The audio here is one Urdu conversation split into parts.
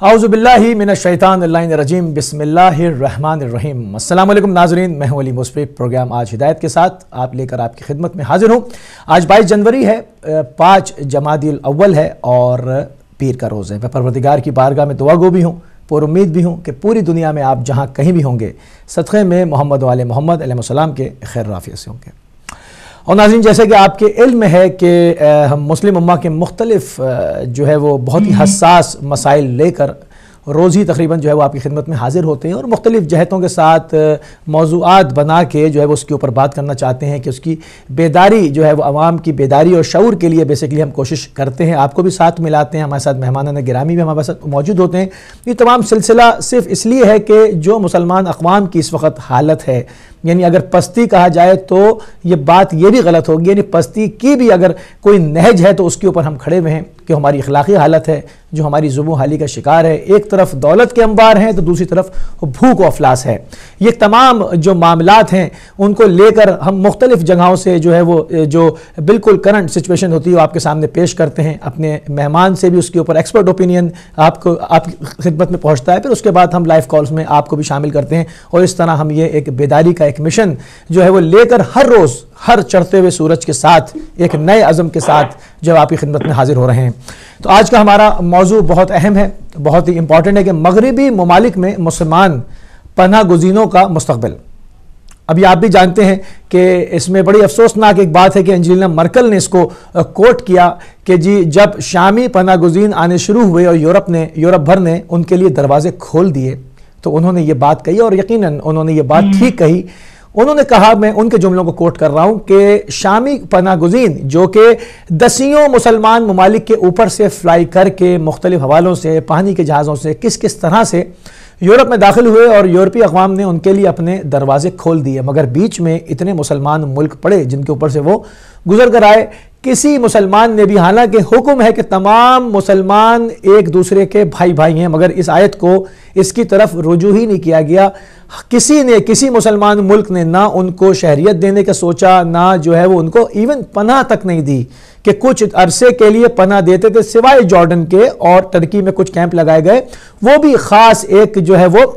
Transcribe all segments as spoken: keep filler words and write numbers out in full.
اعوذ باللہ من الشیطان الرجیم بسم اللہ الرحمن الرحیم۔ السلام علیکم ناظرین، میں ہوں علی مصفی۔ پروگرام آج ہدایت کے ساتھ آپ لے کر آپ کی خدمت میں حاضر ہوں۔ آج بائیس جنوری ہے، پانچ جمادی الاول ہے اور پیر کا روز ہے۔ میں پروردگار کی بارگاہ میں دعا گو بھی ہوں، پر امید بھی ہوں کہ پوری دنیا میں آپ جہاں کہیں بھی ہوں گے صدقے میں محمد و آل محمد علیہ السلام کے خیر رافیہ سے ہوں گے۔ اور ناظرین، جیسے کہ آپ کے علم میں ہے کہ ہم مسلم امہ کے مختلف جو ہے وہ بہت ہی حساس مسائل لے کر روزی تقریباً جو ہے وہ آپ کی خدمت میں حاضر ہوتے ہیں اور مختلف جہتوں کے ساتھ موضوعات بنا کے جو ہے وہ اس کے اوپر بات کرنا چاہتے ہیں کہ اس کی بیداری جو ہے وہ عوام کی بیداری اور شعور کے لیے بیسیکلی ہم کوشش کرتے ہیں۔ آپ کو بھی ساتھ ملاتے ہیں، ہمارے ساتھ مہمانان گرامی بھی ہمارے ساتھ موجود ہوتے ہیں۔ یہ تمام سلسلہ صرف اس لیے ہے کہ جو مسلمان اقوام کی اس وقت حالت ہے، یعنی اگر پستی کہا جائے تو یہ بات یہ بھی غلط ہوگی، یعنی پستی کی بھی اگر کوئی نہج ہے تو اس کے اوپر ہم کھڑے ہوئے ہیں کہ ہماری اخلاقی حالت ہے جو ہماری ذبح حالی کا شکار ہے۔ ایک طرف دولت کے انبار ہیں تو دوسری طرف بھوک و افلاس ہے۔ یہ تمام جو معاملات ہیں ان کو لے کر ہم مختلف جگہوں سے جو ہے وہ جو بالکل کرنٹ سچویشن ہوتی ہے وہ آپ کے سامنے پیش کرتے ہیں۔ اپنے مہمان سے بھی اس کے اوپر ایکسپرٹ اوپینین آپ کو آپ کی خدمت میں پہنچتا ہے، پھر اس کے بعد ہم لائیو کالز میں آپ کو بھی شامل کرتے ہیں اور اس طرح ہم یہ ایک بیداری کا ایک مشن جو ہے وہ لے کر ہر روز ہر چڑھتے ہوئے سورج کے ساتھ ایک نئے عزم کے ساتھ جو آپ کی خدمت میں حاضر ہو رہے ہیں۔ تو آج کا ہمارا موضوع بہت اہم ہے، بہت ہی امپورٹنٹ ہے کہ مغربی ممالک میں مسلمان پناہ گزینوں کا مستقبل۔ ابھی آپ بھی جانتے ہیں کہ اس میں بڑی افسوسناک ایک بات ہے کہ انجلینا مرکل نے اس کو کوٹ کیا کہ جی جب شامی پناہ گزین آنے شروع ہوئے اور یورپ نے یورپ بھر نے ان کے لیے دروازے کھول دیے تو انہوں نے یہ بات کہی اور یقیناً انہوں نے یہ بات ٹھیک کہی۔ انہوں نے کہا، میں ان کے جملوں کو کوٹ کر رہا ہوں، کہ شامی پناہ گزین جو کہ دسیوں مسلمان ممالک کے اوپر سے فلائی کر کے مختلف حوالوں سے پانی کے جہازوں سے کس کس طرح سے یورپ میں داخل ہوئے اور یورپی اقوام نے ان کے لیے اپنے دروازے کھول دیے، مگر بیچ میں اتنے مسلمان ملک پڑے جن کے اوپر سے وہ گزر کر آئے۔ کسی مسلمان نے بھی، حالانکہ حکم ہے کہ تمام مسلمان ایک دوسرے کے بھائی بھائی ہیں، مگر اس آیت کو اس کی طرف رجوع ہی نہیں کیا گیا۔ کسی نے کسی مسلمان ملک نے نہ ان کو شہریت دینے کا سوچا، نہ جو ہے وہ ان کو ایون پناہ تک نہیں دی کہ کچھ عرصے کے لیے پناہ دیتے تھے، سوائے جارڈن کے اور ترکی میں کچھ کیمپ لگائے گئے، وہ بھی خاص ایک جو ہے وہ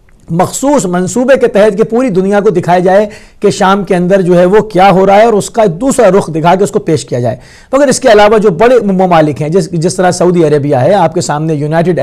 مخصوص منصوبے کے تحت کہ پوری دنیا کو دکھایا جائے کہ شام کے اندر جو ہے وہ کیا ہو رہا ہے اور اس کا دوسرا رخ دکھا کے اس کو پیش کیا جائے۔ مگر اس کے علاوہ جو بڑے ممالک ہیں جس جس طرح سعودی عربیہ ہے، آپ کے سامنے یونائٹڈ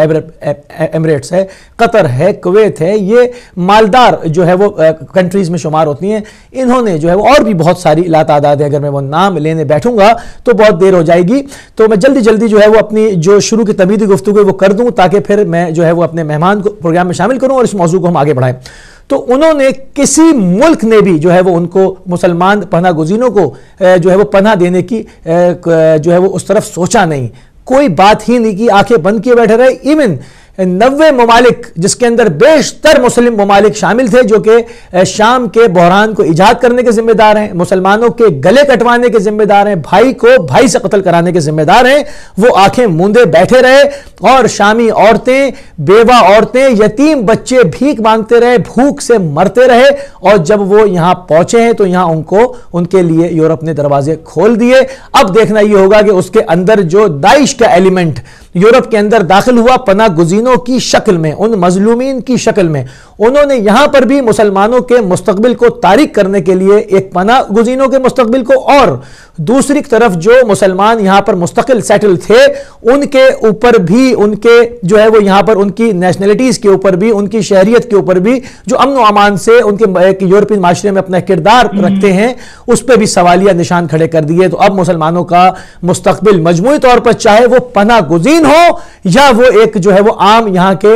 ایمریٹس ہے، قطر ہے، کویت ہے، یہ مالدار جو ہے وہ کنٹریز میں شمار ہوتی ہیں۔ انہوں نے جو ہے وہ اور بھی بہت ساری لا تعداد ہے، اگر میں وہ نام لینے بیٹھوں گا تو بہت دیر ہو جائے گی، تو میں جلدی جلدی جو ہے وہ اپنی جو شروع کی تمہیدی گفتگو وہ کر دوں تاکہ پھر میں جو ہے وہ اپنے مہمان کو پروگرام میں شامل کروں اور اس موضوع کو ہم آگے بڑھائیں۔ تو انہوں نے کسی ملک نے بھی جو ہے وہ ان کو مسلمان پناہ گزینوں کو جو ہے وہ پناہ دینے کی جو ہے وہ اس طرف سوچا نہیں، کوئی بات ہی نہیں کی، آنکھیں بند کیے بیٹھے رہے۔ ایون نوے ممالک جس کے اندر بیشتر مسلم ممالک شامل تھے جو کہ شام کے بحران کو ایجاد کرنے کے ذمہ دار ہیں، مسلمانوں کے گلے کٹوانے کے ذمہ دار ہیں، بھائی کو بھائی سے قتل کرانے کے ذمہ دار ہیں، وہ آنکھیں موندے بیٹھے رہے اور شامی عورتیں، بیوہ عورتیں، یتیم بچے بھیک مانگتے رہے، بھوک سے مرتے رہے، اور جب وہ یہاں پہنچے ہیں تو یہاں ان کو ان کے لیے یورپ نے دروازے کھول دیے۔ اب دیکھنا یہ ہوگا کہ اس کے اندر جو داعش کا ایلیمنٹ یورپ کے اندر داخل ہوا پناہ گزینوں کی شکل میں، ان مظلومین کی شکل میں، انہوں نے یہاں پر بھی مسلمانوں کے مستقبل کو تاریک کرنے کے لیے ایک پناہ گزینوں کے مستقبل کو، اور دوسری طرف جو مسلمان یہاں پر مستقل سیٹل تھے ان کے اوپر بھی، ان کے جو ہے وہ یہاں پر ان کی نیشنلٹیز کے اوپر بھی، ان کی شہریت کے اوپر بھی، جو امن و امان سے ان کے یورپین معاشرے میں اپنا کردار رکھتے ہیں، اس پہ بھی سوالیہ نشان کھڑے کر دیے۔ تو اب مسلمانوں کا مستقبل مجموعی طور پر چاہے وہ پناہ گزین ہو یا وہ ایک جو ہے وہ عام یہاں کے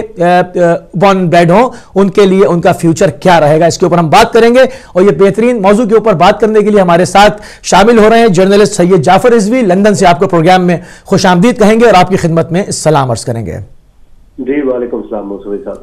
بورن بریڈ ہوں، ان کے لیے ان کا فیوچر کیا رہے گا، اس کے اوپر ہم بات کریں گے۔ اور یہ بہترین موضوع کے اوپر بات کرنے کے لیے ہمارے ساتھ شامل ہو رہے ہیں جرنلسٹ سید جعفر رضوی، لندن سے آپ کو پروگرام میں خوش آمدید کہیں گے اور آپ کی خدمت میں سلام عرض کریں گے۔ جی وعلیکم السلام موسوی صاحب۔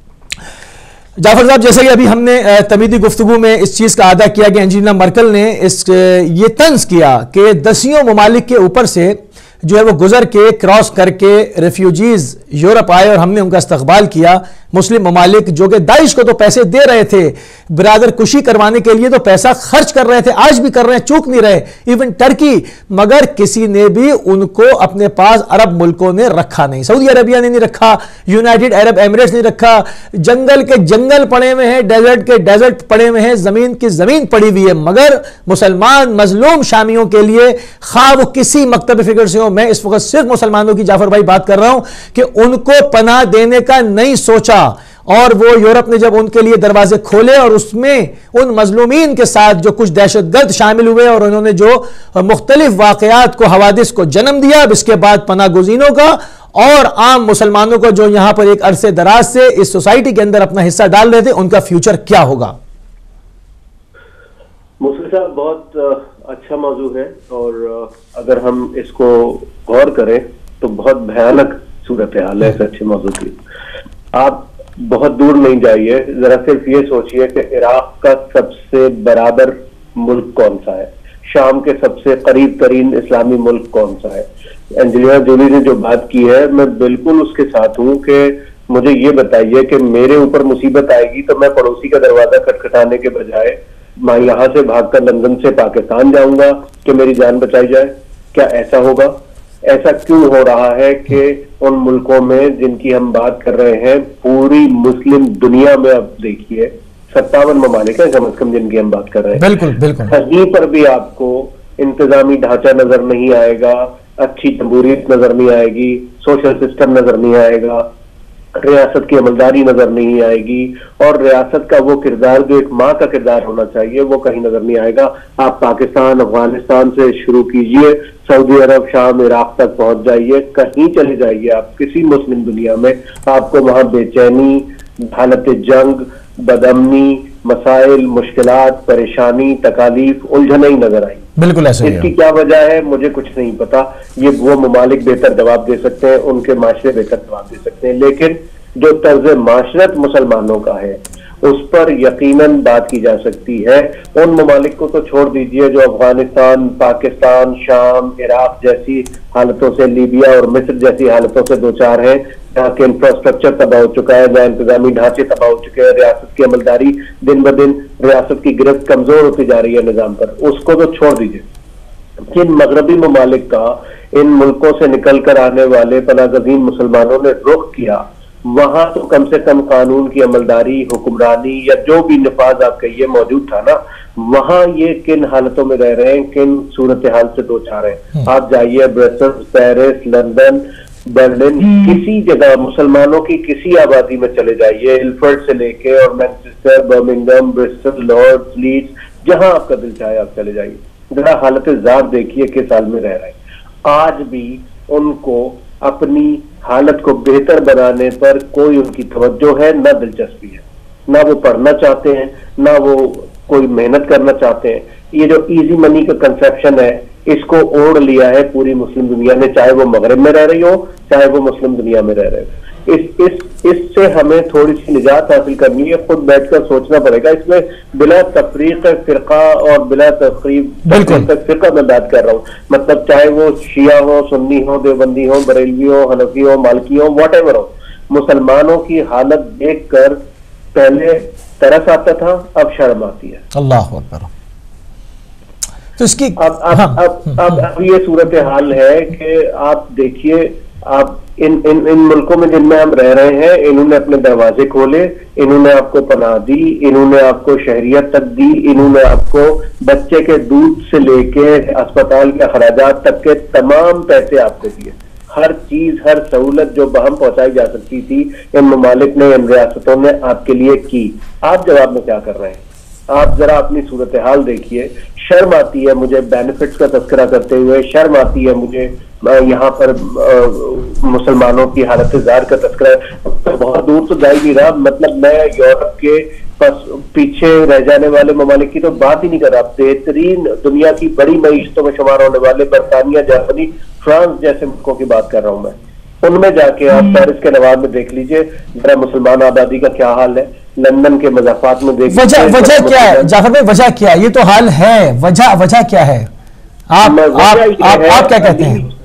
جعفر صاحب، جیسے کہ ابھی ہم نے تمہیدی گفتگو میں اس چیز کا اعادہ کیا کہ انجلینا مرکل نے اس یہ طنز کیا کہ دسیوں ممالک کے اوپر سے जो है वो गुजर के क्रॉस करके रेफ्यूजीज यूरोप आए और हमने उनका इस्तकबाल किया। मुस्लिम ममालिक जो कि दाइश को तो पैसे दे रहे थे, बिरादर कुशी करवाने के लिए तो पैसा खर्च कर रहे थे, आज भी कर रहे हैं, चूक नहीं रहे, इवन टर्की, मगर किसी ने भी उनको अपने पास अरब मुल्कों ने रखा नहीं। सऊदी अरबिया ने नहीं रखा, यूनाइटेड अरब एमिरेट्स नहीं रखा। जंगल के जंगल पड़े हुए हैं, डेजर्ट के डेजर्ट पड़े हुए हैं, जमीन की जमीन पड़ी हुई है, मगर मुसलमान मजलूम शामियों के लिए, खा वो किसी मकतब फिक्र से हो, मैं इस वक्त सिर्फ मुसलमानों की जाफर भाई बात कर रहा हूं कि उनको पनाह देने का नहीं सोचा, और वो यूरोप ने जब उनके लिए दरवाजे खोले और उसमें उन मजलूमीन के साथ जो कुछ दहशतगर्द शामिल हुए और उन्होंने जो मुख्तलिफ वाकयात को, हवादिस को जन्म दिया, अब इसके बाद पनाह गुज़ीनों का और आम मुसलमानों को जो यहां पर एक अरसे दराज से इस सोसाइटी के अंदर अपना हिस्सा डाल रहे थे, उनका फ्यूचर क्या होगा? मुस्लिम साहब, बहुत अच्छा मौजू है और अगर हम इसको गौर करें तो बहुत भयानक सूरत हाल है इस अच्छे मौजू की। आप बहुत दूर नहीं जाइए, जरा सिर्फ ये सोचिए कि इराक का सबसे बराबर मुल्क कौन सा है, शाम के सबसे करीब तरीन इस्लामी मुल्क कौन सा है। एंजेलिना जोली ने जो बात की है, मैं बिल्कुल उसके साथ हूं कि मुझे ये बताइए कि मेरे ऊपर मुसीबत आएगी तो मैं पड़ोसी का दरवाजा खटखटाने के बजाय मैं यहां से भागकर लंदन से पाकिस्तान जाऊंगा कि मेरी जान बचाई जाए? क्या ऐसा होगा? ऐसा क्यों हो रहा है कि उन मुल्कों में जिनकी हम बात कर रहे हैं, पूरी मुस्लिम दुनिया में आप देखिए सत्तावन ममालिक है कम से कम जिनकी हम बात कर रहे हैं, बिल्कुल बिल्कुल कहीं पर भी आपको इंतजामी ढांचा नजर नहीं आएगा, अच्छी जमहूरियत नजर नहीं आएगी, सोशल सिस्टम नजर नहीं आएगा, रियासत की अमलदारी नजर नहीं आएगी, और रियासत का वो किरदार जो एक माँ का किरदार होना चाहिए वो कहीं नजर नहीं आएगा। आप पाकिस्तान, अफगानिस्तान से शुरू कीजिए, सऊदी अरब, शाम, इराक तक पहुंच जाइए, कहीं चले जाइए आप किसी मुस्लिम दुनिया में, आपको वहां बेचैनी, हालत जंग, बदअमनी, मसाइल, मुश्किलात, परेशानी, तकालीफ, उलझने ही नजर आई। बिल्कुल ऐसे ही इसकी क्या वजह है मुझे कुछ नहीं पता, ये वो ममालिक बेहतर जवाब दे सकते हैं, उनके माशरे बेहतर जवाब दे सकते हैं, लेकिन जो तर्ज माशरत मुसलमानों का है उस पर यकीनन बात की जा सकती है। उन ममालिक को तो छोड़ दीजिए जो अफगानिस्तान, पाकिस्तान, शाम, इराक जैसी हालतों से, लीबिया और मिस्र जैसी हालतों से दो चार हैं, जहाँ के इंफ्रास्ट्रक्चर तबाह हो चुका है, जहाँ इंतजामी ढांचे तबाह हो चुके हैं, रियासत की अमलदारी दिन ब दिन, रियासत की गिरफ्त कमजोर होती जा रही है निजाम पर, उसको तो छोड़ दीजिए। जिन मगरबी ममालिक का इन मुल्कों से निकल कर आने वाले पनाहगज़ीन मुसलमानों ने रुख किया, वहां तो कम से कम कानून की अमलदारी, हुक्मरानी या जो भी निफाज आप कहिए मौजूद था ना, वहां ये किन हालतों में रह रहे हैं, किन सूरत हाल से दो चार हैं। आप जाइए ब्रसेल्स, पेरिस, लंदन, बर्लिन, किसी जगह मुसलमानों की किसी आबादी में चले जाइए, इल्फर्ड से लेके और Manchester, Birmingham, Bristol, Lord's, Leeds, जहां आपका दिल चाहे आप चले जाइए, जरा हालत ज़ात देखिए किस हाल में रह रहे हैं। आज भी उनको अपनी हालत को बेहतर बनाने पर कोई उनकी तवज्जो है, ना दिलचस्पी है, ना वो पढ़ना चाहते हैं, ना वो कोई मेहनत करना चाहते हैं। ये जो इजी मनी का कंसेप्शन है, इसको ओढ़ लिया है पूरी मुस्लिम दुनिया ने, चाहे वो मगरब में रह रही हो, चाहे वो मुस्लिम दुनिया में रह रहे हो। इस इस इससे हमें थोड़ी सी निजात हासिल करनी है, खुद बैठकर सोचना पड़ेगा। इसमें बिला तफरीक फिरका और बिला तकरीब तक फिरका मैं बात कर रहा हूँ, मतलब चाहे वो शिया हो, सुन्नी हो, देवबंदी हो, बरेलवी हो, हनफी हो, मालकी हो, वॉट एवर हो, मुसलमानों की हालत देख कर पहले तरस आता था, अब शर्म आती है। अल्लाह अकबर। तो इसकी अब अब हाँ, अब अब अब ये सूरत हाल है कि आप देखिए, आप इन इन इन मुल्कों में जिनमें हम रह रहे हैं, इन्होंने अपने दरवाजे खोले, इन्होंने आपको पनाह दी, इन्होंने आपको शहरियत तक दी, इन्होंने आपको बच्चे के दूध से लेके अस्पताल के खर्चात तक के तमाम पैसे आपको दिए। हर चीज, हर सहूलत जो बहम पहुंचाई जा सकती थी, इन ममालिक ने, इन रियासतों ने आपके लिए की। आप जवाब में क्या कर रहे हैं? आप जरा अपनी सूरत हाल देखिए। शर्म आती है मुझे बेनिफिट्स का तस्करा करते हुए, शर्म आती है मुझे यहाँ पर मुसलमानों की हालत ज़ार का तस्करा। तो बहुत दूर तो जा ही नहीं रहा, मतलब मैं यूरोप के बस पीछे रह जाने वाले ममालिक की तो बात ही नहीं कर रहा। बेहतरीन दुनिया की बड़ी मईशतों में शुमार होने वाले बरतानिया, जर्मनी, फ्रांस जैसे मुल्कों की बात कर रहा हूं मैं। उनमें जाके आप पेरिस के नवाब में देख लीजिए जरा मुसलमान आबादी का क्या हाल है, लंदन के मज़ाफात में देख वजह वजह क्या है जाफर भाई, वजह क्या है? ये तो हाल है, वजह वजह क्या है? आप आप, आप, आप क्या कहते हैं?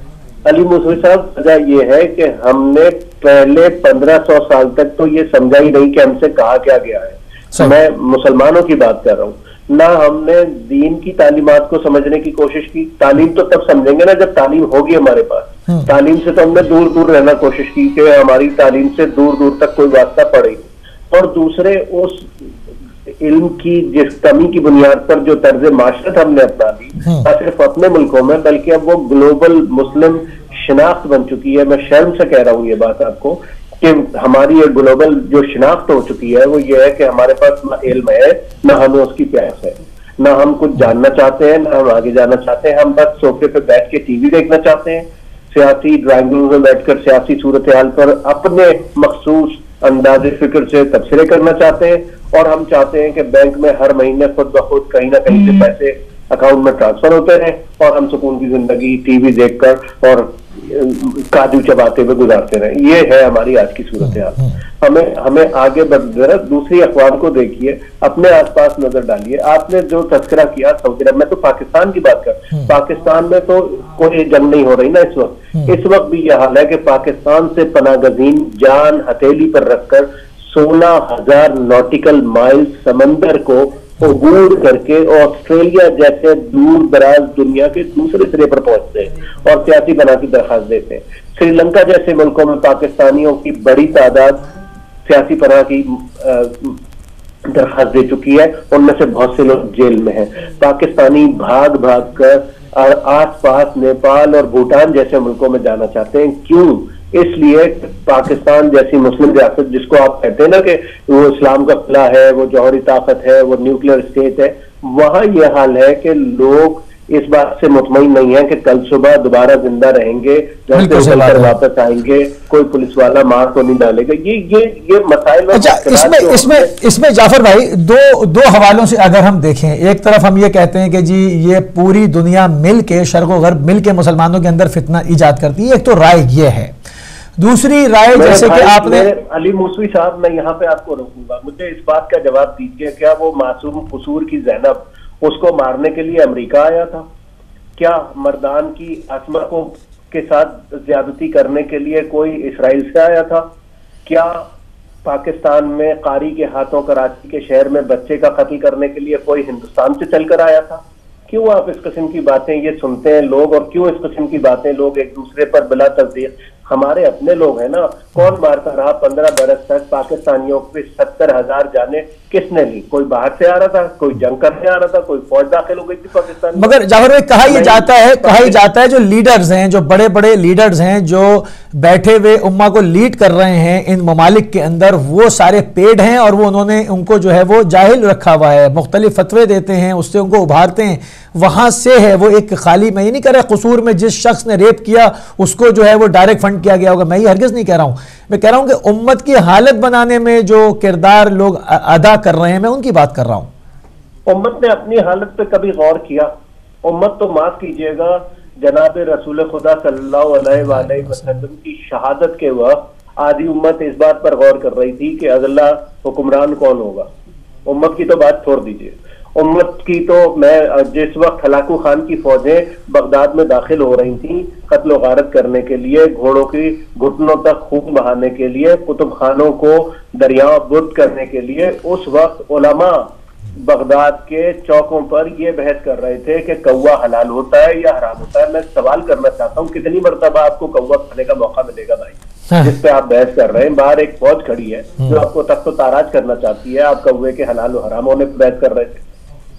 علی موسوی صاحب وجہ یہ ہے کہ ہم نے پہلے پندرہ سو سال تک تو یہ سمجھا ہی نہیں کہ ہم سے کہا کیا گیا ہے. میں مسلمانوں کی بات کر رہا ہوں. نہ ہم نے دین کی تعلیمات کو سمجھنے کی کوشش کی. تعلیم تو تب سمجھیں گے نا جب تعلیم ہوگی ہمارے پاس. تعلیم سے تو ہم نے دور دور رہنا کوشش کی کہ ہماری تعلیم سے دور دور تک کوئی واسطہ پڑے. اور دوسرے اس علم کی جس کمی کی بنیاد پر جو طرز معاشرت ہم نے اپنا لی نہ صرف اپنے ملکوں میں بلکہ اب وہ گلوبل مسلم شناخت بن چکی ہے. میں شرم سے کہہ رہا ہوں یہ بات آپ کو کہ ہماری یہ گلوبل جو شناخت ہو چکی ہے وہ یہ ہے کہ ہمارے پاس نہ علم ہے نہ ہمیں اس کی پیاس ہے, نہ ہم کچھ جاننا چاہتے ہیں نہ ہم آگے جانا چاہتے ہیں. ہم بس صوفے پہ بیٹھ کے ٹی وی دیکھنا چاہتے ہیں, سیاسی ڈرائنگ روم میں بیٹھ کر سیاسی صورتحال پر اپنے مخصوص انداز فکر سے تبصرے کرنا چاہتے ہیں. اور ہم چاہتے ہیں کہ بینک میں ہر مہینے خود بخود کہیں نہ کہیں سے پیسے اکاؤنٹ میں ٹرانسفر ہوتے رہیں اور ہم سکون کی زندگی ٹی وی دیکھ کر اور کاجو چباتے ہوئے گزارتے رہیں. یہ ہے ہماری آج کی صورتحال. ہمیں ہمیں آگے بڑھ دوسری اقوام کو دیکھیے, اپنے آس پاس نظر ڈالیے. آپ نے جو تذکرہ کیا سعودی عرب میں, تو پاکستان کی بات کر, پاکستان میں تو کوئی جنگ نہیں ہو رہی نا اس وقت. اس وقت بھی یہ حال ہے کہ پاکستان سے پناہ گزین جان ہتھیلی پر رکھ کر سولہ ہزار نوٹیکل مائل سمندر کو عبور کر کے آسٹریلیا جیسے دور دراز دنیا کے دوسرے سرے پر پہنچتے ہیں اور سیاسی پناہ کی درخواست دیتے ہیں. سری لنکا جیسے ملکوں میں پاکستانیوں کی بڑی تعداد سیاسی پناہ کی درخواست دے چکی ہے, ان میں سے بہت سے لوگ جیل میں ہیں. پاکستانی بھاگ بھاگ کر آس پاس نیپال اور بھوٹان جیسے ملکوں میں جانا چاہتے ہیں. کیوں؟ اس لیے پاکستان جیسی مسلم ریاست جس کو آپ کہتے ہیں نا کہ وہ اسلام کا قلعہ ہے, وہ جوہری طاقت ہے, وہ نیوکلیئر اسٹیٹ ہے, وہاں یہ حال ہے کہ لوگ اس بات سے مطمئن نہیں ہے کہ کل صبح دوبارہ زندہ رہیں گے, واپس آئیں گے, کوئی پولیس والا مار تو نہیں ڈالے گا. یہ یہ یہ مسائل. اچھا, اس میں اس میں اس میں جعفر بھائی دو دو حوالوں سے اگر ہم دیکھیں, ایک طرف ہم یہ کہتے ہیں کہ جی یہ پوری دنیا مل کے, شرق و غرب مل کے مسلمانوں کے اندر فتنہ ایجاد کرتی ہے. ایک تو رائے یہ ہے, دوسری رائے جیسے کہ آپ نے علی موسوی صاحب, میں یہاں پہ آپ کو روکوں گا, مجھے اس بات کا جواب دیجیے, کیا وہ معصوم قصور کی زینب اس کو مارنے کے لیے امریکہ آیا تھا؟ کیا مردان کی اسما کو کے ساتھ زیادتی کرنے کے لیے کوئی اسرائیل سے آیا تھا؟ کیا پاکستان میں قاری کے ہاتھوں کراچی کے شہر میں بچے کا قتل کرنے کے لیے کوئی ہندوستان سے چل کر آیا تھا؟ کیوں آپ اس قسم کی باتیں یہ سنتے ہیں لوگ, اور کیوں اس قسم کی باتیں لوگ ایک دوسرے پر بلا تصدیق, ہمارے اپنے لوگ ہیں نا, کون مارتا رہا پندرہ برس تک پاکستانیوں پہ ستر ہزار جانے کس نے لی؟ کوئی باہر سے آ رہا تھا, کوئی جنگ کرنے آ رہا تھا, کوئی فوج داخل ہو گئی تھی پاکستان. مگر جعفر بھائی کہا یہ جاتا ہے کہا یہ جاتا ہے جو لیڈرز ہیں, جو بڑے بڑے لیڈرز ہیں جو بیٹھے ہوئے امہ کو لیڈ کر رہے ہیں ان ممالک کے اندر, وہ سارے پیڈ ہیں اور وہ انہوں نے ان کو جو ہے وہ جاہل رکھا ہوا ہے, مختلف فتوے دیتے ہیں, اس سے ان کو ابھارتے ہیں, وہاں سے ہے وہ ایک خالی. میں یہ نہیں کہہ رہا قصور میں جس شخص نے ریپ کیا اس کو جو ہے وہ ڈائریکٹ فنڈ کیا گیا ہوگا, میں یہ ہرگز نہیں کہہ رہا ہوں. میں کہہ رہا ہوں کہ امت کی حالت بنانے میں جو کردار لوگ ادا کر رہے ہیں میں ان کی بات کر رہا ہوں. امت نے اپنی حالت پہ کبھی غور کیا؟ امت تو معاف کیجئے گا جناب رسول خدا صلی اللہ علیہ وآلہ وسلم کی شہادت کے وقت آدھی امت اس بات پر غور کر رہی تھی کہ اگلا حکمران کون ہوگا. امت کی تو بات چھوڑ دیجئے, امت کی تو میں جس وقت ہلاکو خان کی فوجیں بغداد میں داخل ہو رہی تھیں قتل و غارت کرنے کے لیے, گھوڑوں کی گھٹنوں تک خون بہانے کے لیے, کتب خانوں کو دریاؤں بدھ کرنے کے لیے, اس وقت علماء بغداد کے چوکوں پر یہ بحث کر رہے تھے کہ کوا حلال ہوتا ہے یا حرام ہوتا ہے. میں سوال کرنا چاہتا ہوں کتنی مرتبہ آپ کو کوا کھانے کا موقع ملے گا بھائی, جس پہ آپ بحث کر رہے ہیں؟ باہر ایک فوج کھڑی ہے جو آپ کو تخت و تاراج کرنا چاہتی ہے, آپ کوے کے حلال و حرام ہونے پہ بحث کر رہے تھے.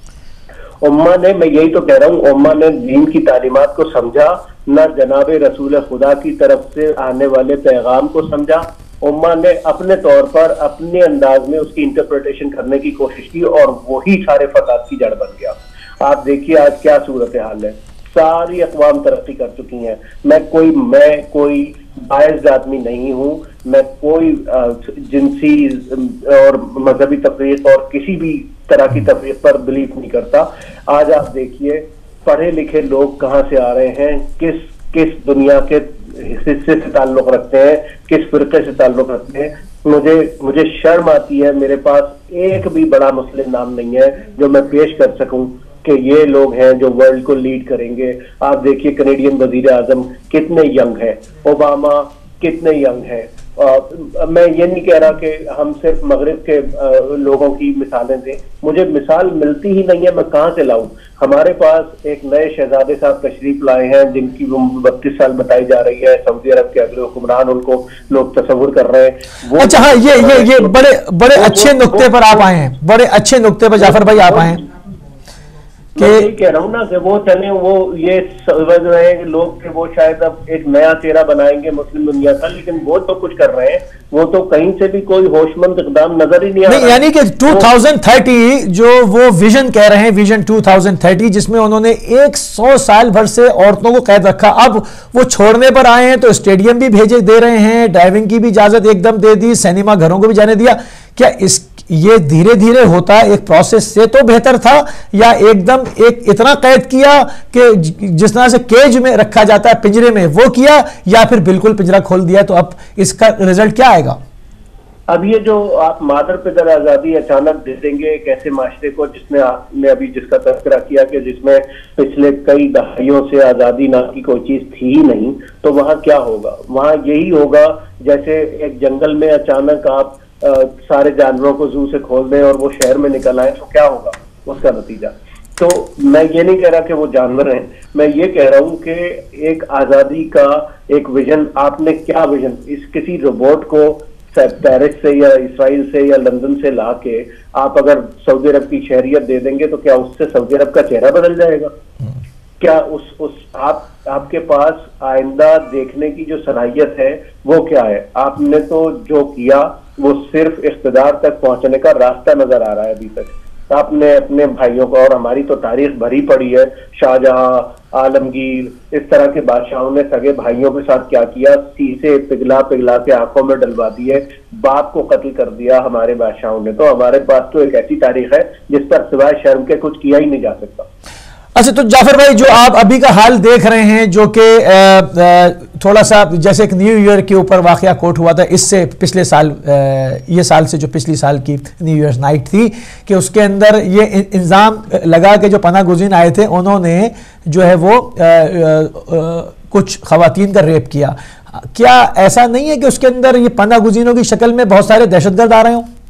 امہ نے, میں یہی تو کہہ رہا ہوں, امہ نے دین کی تعلیمات کو سمجھا, نہ جناب رسول خدا کی طرف سے آنے والے پیغام کو سمجھا. امہ نے اپنے طور پر اپنے انداز میں اس کی انٹرپریٹیشن کرنے کی کوشش کی اور وہی سارے فساد کی جڑ بن گیا. آپ دیکھیے آج کیا صورتحال ہے, ساری اقوام ترقی کر چکی ہیں. میں کوئی میں کوئی باعث آدمی نہیں ہوں, میں کوئی جنسی اور مذہبی تفریق اور کسی بھی طرح کی تفریق پر بلیف نہیں کرتا. آج آپ دیکھیے پڑھے لکھے لوگ کہاں سے آ رہے ہیں, کس کس دنیا کے حصے سے تعلق رکھتے ہیں, کس فرقے سے تعلق رکھتے ہیں. مجھے مجھے شرم آتی ہے, میرے پاس ایک بھی بڑا مسلم نام نہیں ہے جو میں پیش کر سکوں کہ یہ لوگ ہیں جو ورلڈ کو لیڈ کریں گے. آپ دیکھیے کینیڈین وزیر اعظم کتنے ینگ ہیں, اوباما کتنے ینگ ہیں. میں یہ نہیں کہہ رہا کہ ہم صرف مغرب کے لوگوں کی مثالیں دیں, مجھے مثال ملتی ہی نہیں ہے, میں کہاں سے لاؤں. ہمارے پاس ایک نئے شہزادے صاحب تشریف لائے ہیں جن کی بتیس سال بتائی جا رہی ہے, سعودی عرب کے اگلے حکمران ان کو لوگ تصور کر رہے ہیں. اچھا ہاں, یہ یہ یہ بڑے بڑے اچھے نقطے پر آپ آئے ہیں, بڑے اچھے نقطے پر جعفر بھائی آپ آئے ہیں. میں یہی کہہ رہا ہوں نا کہ وہ چلیں, وہ یہ سمجھ رہے ہیں لوگ کہ وہ شاید اب ایک نیا چہرہ بنائیں گے مسلم دنیا کا, لیکن وہ تو کچھ کر رہے ہیں, وہ تو کہیں سے بھی کوئی ہوش مند اقدام نظر ہی نہیں آ رہا. یعنی کہ ٹو تھاؤزینڈ تھرٹی جو وہ ویژن کہہ رہے ہیں, ویژن ٹو تھاؤزینڈ تھرٹی, جس میں انہوں نے ایک سو سال بھر سے عورتوں کو قید رکھا, اب وہ چھوڑنے پر آئے ہیں تو اسٹیڈیم بھی بھیجے دے رہے ہیں, ڈرائیونگ کی بھی اجازت ایک دم دے دی, سینما گھروں کو بھی جانے دیا. کیا اس یہ دھیرے دھیرے ہوتا ایک پروسیس سے تو بہتر تھا, یا ایک دم ایک اتنا قید کیا کہ جس طرح سے کیج میں رکھا جاتا ہے پنجرے میں وہ کیا, یا پھر بالکل پنجرہ کھول دیا, تو اب اس کا رزلٹ کیا آئے گا؟ اب یہ جو آپ مادر پدر آزادی اچانک دے دیں گے ایک ایسے معاشرے کو جس میں آپ نے ابھی جس کا تذکرہ کیا کہ جس میں پچھلے کئی دہائیوں سے آزادی نام کی کوئی چیز تھی ہی نہیں, تو وہاں کیا ہوگا؟ وہاں یہی ہوگا جیسے ایک جنگل میں اچانک آپ سارے جانوروں کو زو سے کھول دیں اور وہ شہر میں نکل آئیں, تو کیا ہوگا اس کا نتیجہ؟ تو میں یہ نہیں کہہ رہا کہ وہ جانور ہیں, میں یہ کہہ رہا ہوں کہ ایک آزادی کا ایک ویژن, آپ نے کیا ویژن, اس کسی روبوٹ کو پیرس سے یا اسرائیل سے یا لندن سے لا کے آپ اگر سعودی عرب کی شہریت دے دیں گے تو کیا اس سے سعودی عرب کا چہرہ بدل جائے گا؟ کیا اس اس آپ آپ کے پاس آئندہ دیکھنے کی جو صلاحیت ہے وہ کیا ہے؟ آپ نے تو جو کیا وہ صرف اقتدار تک پہنچنے کا راستہ نظر آ رہا ہے ابھی تک. آپ نے اپنے بھائیوں کو, اور ہماری تو تاریخ بھری پڑی ہے, شاہجہاں, عالمگیر, اس طرح کے بادشاہوں نے سگے بھائیوں کے ساتھ کیا کیا, سیسے پگھلا پگھلا کے آنکھوں میں ڈلوا دیے, باپ کو قتل کر دیا ہمارے بادشاہوں نے. تو ہمارے پاس تو ایک ایسی تاریخ ہے جس پر سوائے شرم کے کچھ کیا ہی نہیں جا سکتا. اچھا, تو جعفر بھائی جو آپ ابھی کا حال دیکھ رہے ہیں, جو کہ تھوڑا سا جیسے ایک نیو ایئر کے اوپر واقعہ کوٹ ہوا تھا اس سے پچھلے سال, یہ سال سے جو پچھلی سال کی نیو ایئر نائٹ تھی, کہ اس کے اندر یہ الزام لگا کہ جو پناہ گزین آئے تھے انہوں نے جو ہے وہ کچھ خواتین کا ریپ کیا. کیا ایسا نہیں ہے کہ اس کے اندر یہ پناہ گزینوں کی شکل میں بہت سارے دہشت گرد آ رہے ہوں؟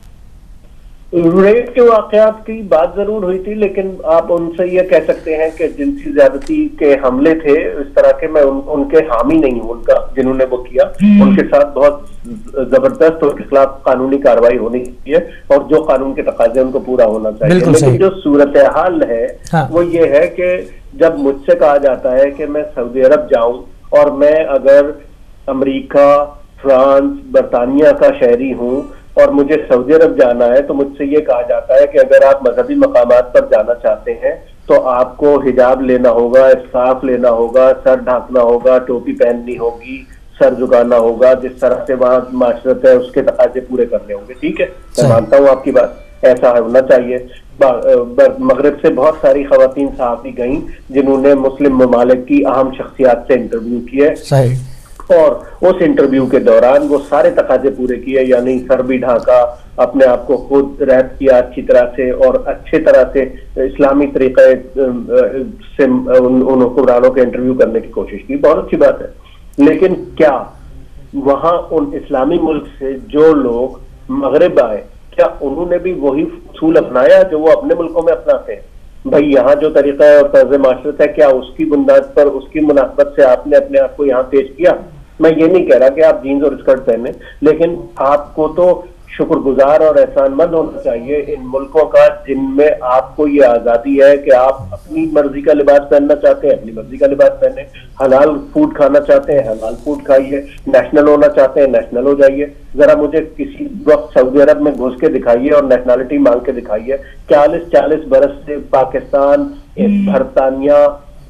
ریپ کے واقعات کی بات ضرور ہوئی تھی, لیکن آپ ان سے یہ کہہ سکتے ہیں کہ جنسی زیادتی کے حملے تھے اس طرح کے, میں ان, ان کے حامی نہیں ہوں, ان کا جنہوں نے وہ کیا ان کے ساتھ بہت زبردست ان کے خلاف قانونی کارروائی ہونی چاہیے, اور جو قانون کے تقاضے ان کو پورا ہونا چاہیے. لیکن جو صورتحال ہے وہ یہ ہے کہ جب مجھ سے کہا جاتا ہے کہ میں سعودی عرب جاؤں, اور میں اگر امریکہ, فرانس, برطانیہ کا شہری ہوں اور مجھے سعودی عرب جانا ہے, تو مجھ سے یہ کہا جاتا ہے کہ اگر آپ مذہبی مقامات پر جانا چاہتے ہیں تو آپ کو حجاب لینا ہوگا, اسکارف لینا ہوگا, سر ڈھانکنا ہوگا, ٹوپی پہننی ہوگی, سر جھکانا ہوگا, جس طرح سے وہاں معاشرت ہے اس کے تقاضے پورے کرنے ہوں گے. ٹھیک ہے, میں مانتا ہوں آپ کی بات, ایسا ہونا چاہیے. مغرب سے بہت ساری خواتین صحافی گئیں جنہوں نے مسلم ممالک کی اہم شخصیات سے انٹرویو کیے, اور اس انٹرویو کے دوران وہ سارے تقاضے پورے کیے, یعنی سر بھی ڈھانکا, اپنے آپ کو خود ریپ کیا اچھی طرح سے, اور اچھے طرح سے اسلامی طریقے سے ان حکمرانوں کے انٹرویو کرنے کی کوشش کی. بہت اچھی بات ہے, لیکن کیا وہاں ان اسلامی ملک سے جو لوگ مغرب آئے, کیا انہوں نے بھی وہی اصول اپنایا جو وہ اپنے ملکوں میں اپناتے ہیں؟ بھائی یہاں جو طریقہ ہے اور طرز معاشرت ہے, کیا اس کی بنیاد پر, اس کی مناسبت سے آپ نے اپنے آپ کو یہاں پیش کیا؟ میں یہ نہیں کہہ رہا کہ آپ جینز اور اسکرٹ پہنیں, لیکن آپ کو تو شکر گزار اور احسان مند ہونا چاہیے ان ملکوں کا جن میں آپ کو یہ آزادی ہے کہ آپ اپنی مرضی کا لباس پہننا چاہتے ہیں اپنی مرضی کا لباس پہنیں, حلال فوڈ کھانا چاہتے ہیں حلال فوڈ کھائیے, نیشنل ہونا چاہتے ہیں نیشنل ہو جائیے. ذرا مجھے کسی وقت سعودی عرب میں گھس کے دکھائیے اور نیشنلٹی مانگ کے دکھائیے. چالیس چالیس برس سے پاکستان, برطانیہ,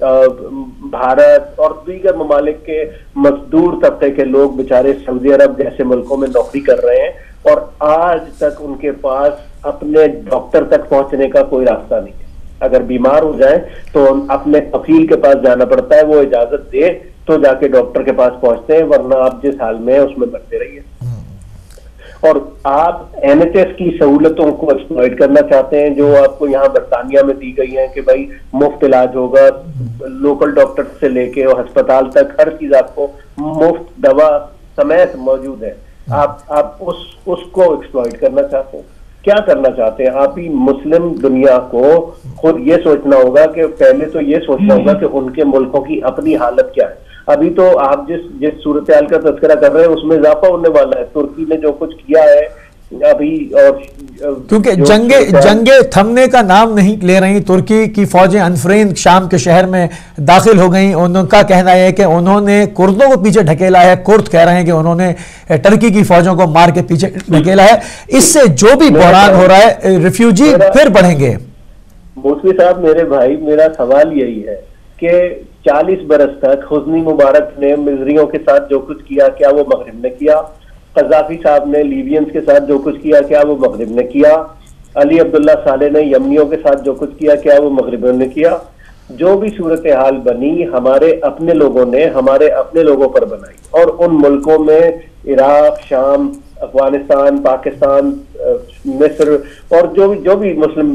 بھارت اور دیگر ممالک کے مزدور طبقے کے لوگ بیچارے سعودی عرب جیسے ملکوں میں نوکری کر رہے ہیں, اور آج تک ان کے پاس اپنے ڈاکٹر تک پہنچنے کا کوئی راستہ نہیں ہے. اگر بیمار ہو جائیں تو اپنے وکیل کے پاس جانا پڑتا ہے, وہ اجازت دے تو جا کے ڈاکٹر کے پاس پہنچتے ہیں, ورنہ آپ جس حال میں ہیں اس میں مرتے رہیے. اور آپ این ایچ ایس کی سہولتوں کو ایکسپلائٹ کرنا چاہتے ہیں جو آپ کو یہاں برطانیہ میں دی گئی ہیں کہ بھائی مفت علاج ہوگا، لوکل ڈاکٹر سے لے کے اور ہسپتال تک ہر چیز آپ کو مفت دوا سمیت موجود ہے، آپ آپ اس اس کو ایکسپلائٹ کرنا چاہتے ہیں. کیا کرنا چاہتے ہیں آپ؟ ہی مسلم دنیا کو خود یہ سوچنا ہوگا کہ پہلے تو یہ سوچنا ہوگا کہ ان کے ملکوں کی اپنی حالت کیا ہے. ابھی تو آپ جس جس صورتحال کا تذکرہ کر رہے ہیں اس میں اضافہ ہونے والا ہے. ترکی نے جو کچھ کیا ہے ابھی، اور کیونکہ جنگیں جنگیں تھمنے کا نام نہیں لے رہی. ترکی کی فوجیں انفرین شام کے شہر میں داخل ہو گئیں. ان کا کہنا ہے کہ انہوں نے کردوں کو پیچھے ڈھکیلا ہے. کرد کہہ رہے ہیں کہ انہوں نے ترکی کی فوجوں کو مار کے پیچھے ڈھکیلا ہے. اس سے جو بھی بحران ہو رہا ہے ریفیوجی پھر بڑھیں گے. موسوی صاحب میرے بھائی، میرا سوال یہی ہے کہ چالیس برس تک حسنی مبارک نے مصریوں کے ساتھ جو کچھ کیا، کیا وہ مغرب نے کیا؟ قذافی صاحب نے لیبینز کے ساتھ جو کچھ کیا، کیا وہ مغرب نے کیا؟ علی عبداللہ صالح نے یمنیوں کے ساتھ جو کچھ کیا، کیا وہ مغرب نے کیا؟ جو بھی صورتحال بنی ہمارے اپنے لوگوں نے ہمارے اپنے لوگوں پر بنائی، اور ان ملکوں میں عراق، شام، افغانستان، پاکستان، مصر اور جو بھی جو بھی مسلم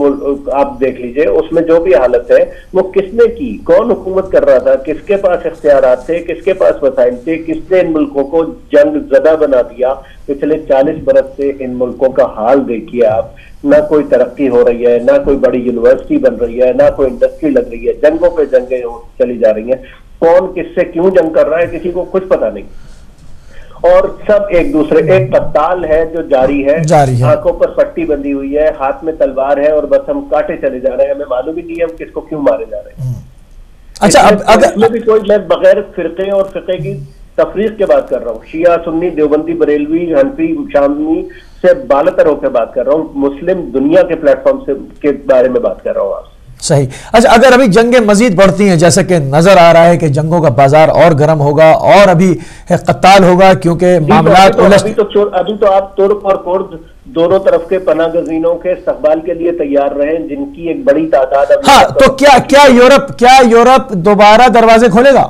آپ دیکھ لیجئے، اس میں جو بھی حالت ہے وہ کس نے کی؟ کون حکومت کر رہا تھا؟ کس کے پاس اختیارات تھے؟ کس کے پاس وسائل تھے؟ کس نے ان ملکوں کو جنگ زدہ بنا دیا؟ پچھلے چالیس برس سے ان ملکوں کا حال دیکھیے آپ. نہ کوئی ترقی ہو رہی ہے، نہ کوئی بڑی یونیورسٹی بن رہی ہے، نہ کوئی انڈسٹری لگ رہی ہے. جنگوں پہ جنگیں چلی جا رہی ہیں. کون کس سے کیوں جنگ کر رہا ہے کسی کو کچھ پتا نہیں، اور سب ایک دوسرے. ایک قتال ہے جو جاری ہے، آنکھوں پر پٹی بندھی ہوئی ہے، ہاتھ میں تلوار ہے، اور بس ہم کاٹے چلے جا رہے ہیں. ہمیں معلوم ہی نہیں ہے ہم کس کو کیوں مارے جا رہے ہیں. اچھا، اب اگر میں بھی کوئی میں بغیر فرقے اور فقے کی تفریق کے بات کر رہا ہوں، شیعہ، سنی، دیوبندی، بریلوی، حنفی، شامی سے بالاتر ہو کے بات کر رہا ہوں. مسلم دنیا کے پلیٹ فارم سے کے بارے میں بات کر رہا ہوں آپ. صحیح. اچھا، اگر ابھی جنگیں مزید بڑھتی ہیں، جیسے کہ نظر آ رہا ہے کہ جنگوں کا بازار اور گرم ہوگا اور ابھی قتال ہوگا، کیونکہ معاملات ابھی تو ابھی تو آپ ترک اور کرد دونوں طرف کے پناہ گزینوں کے استقبال کے لیے تیار رہیں، جن کی ایک بڑی تعداد. ہاں، تو کیا کیا یورپ کیا یورپ دوبارہ دروازے کھولے گا؟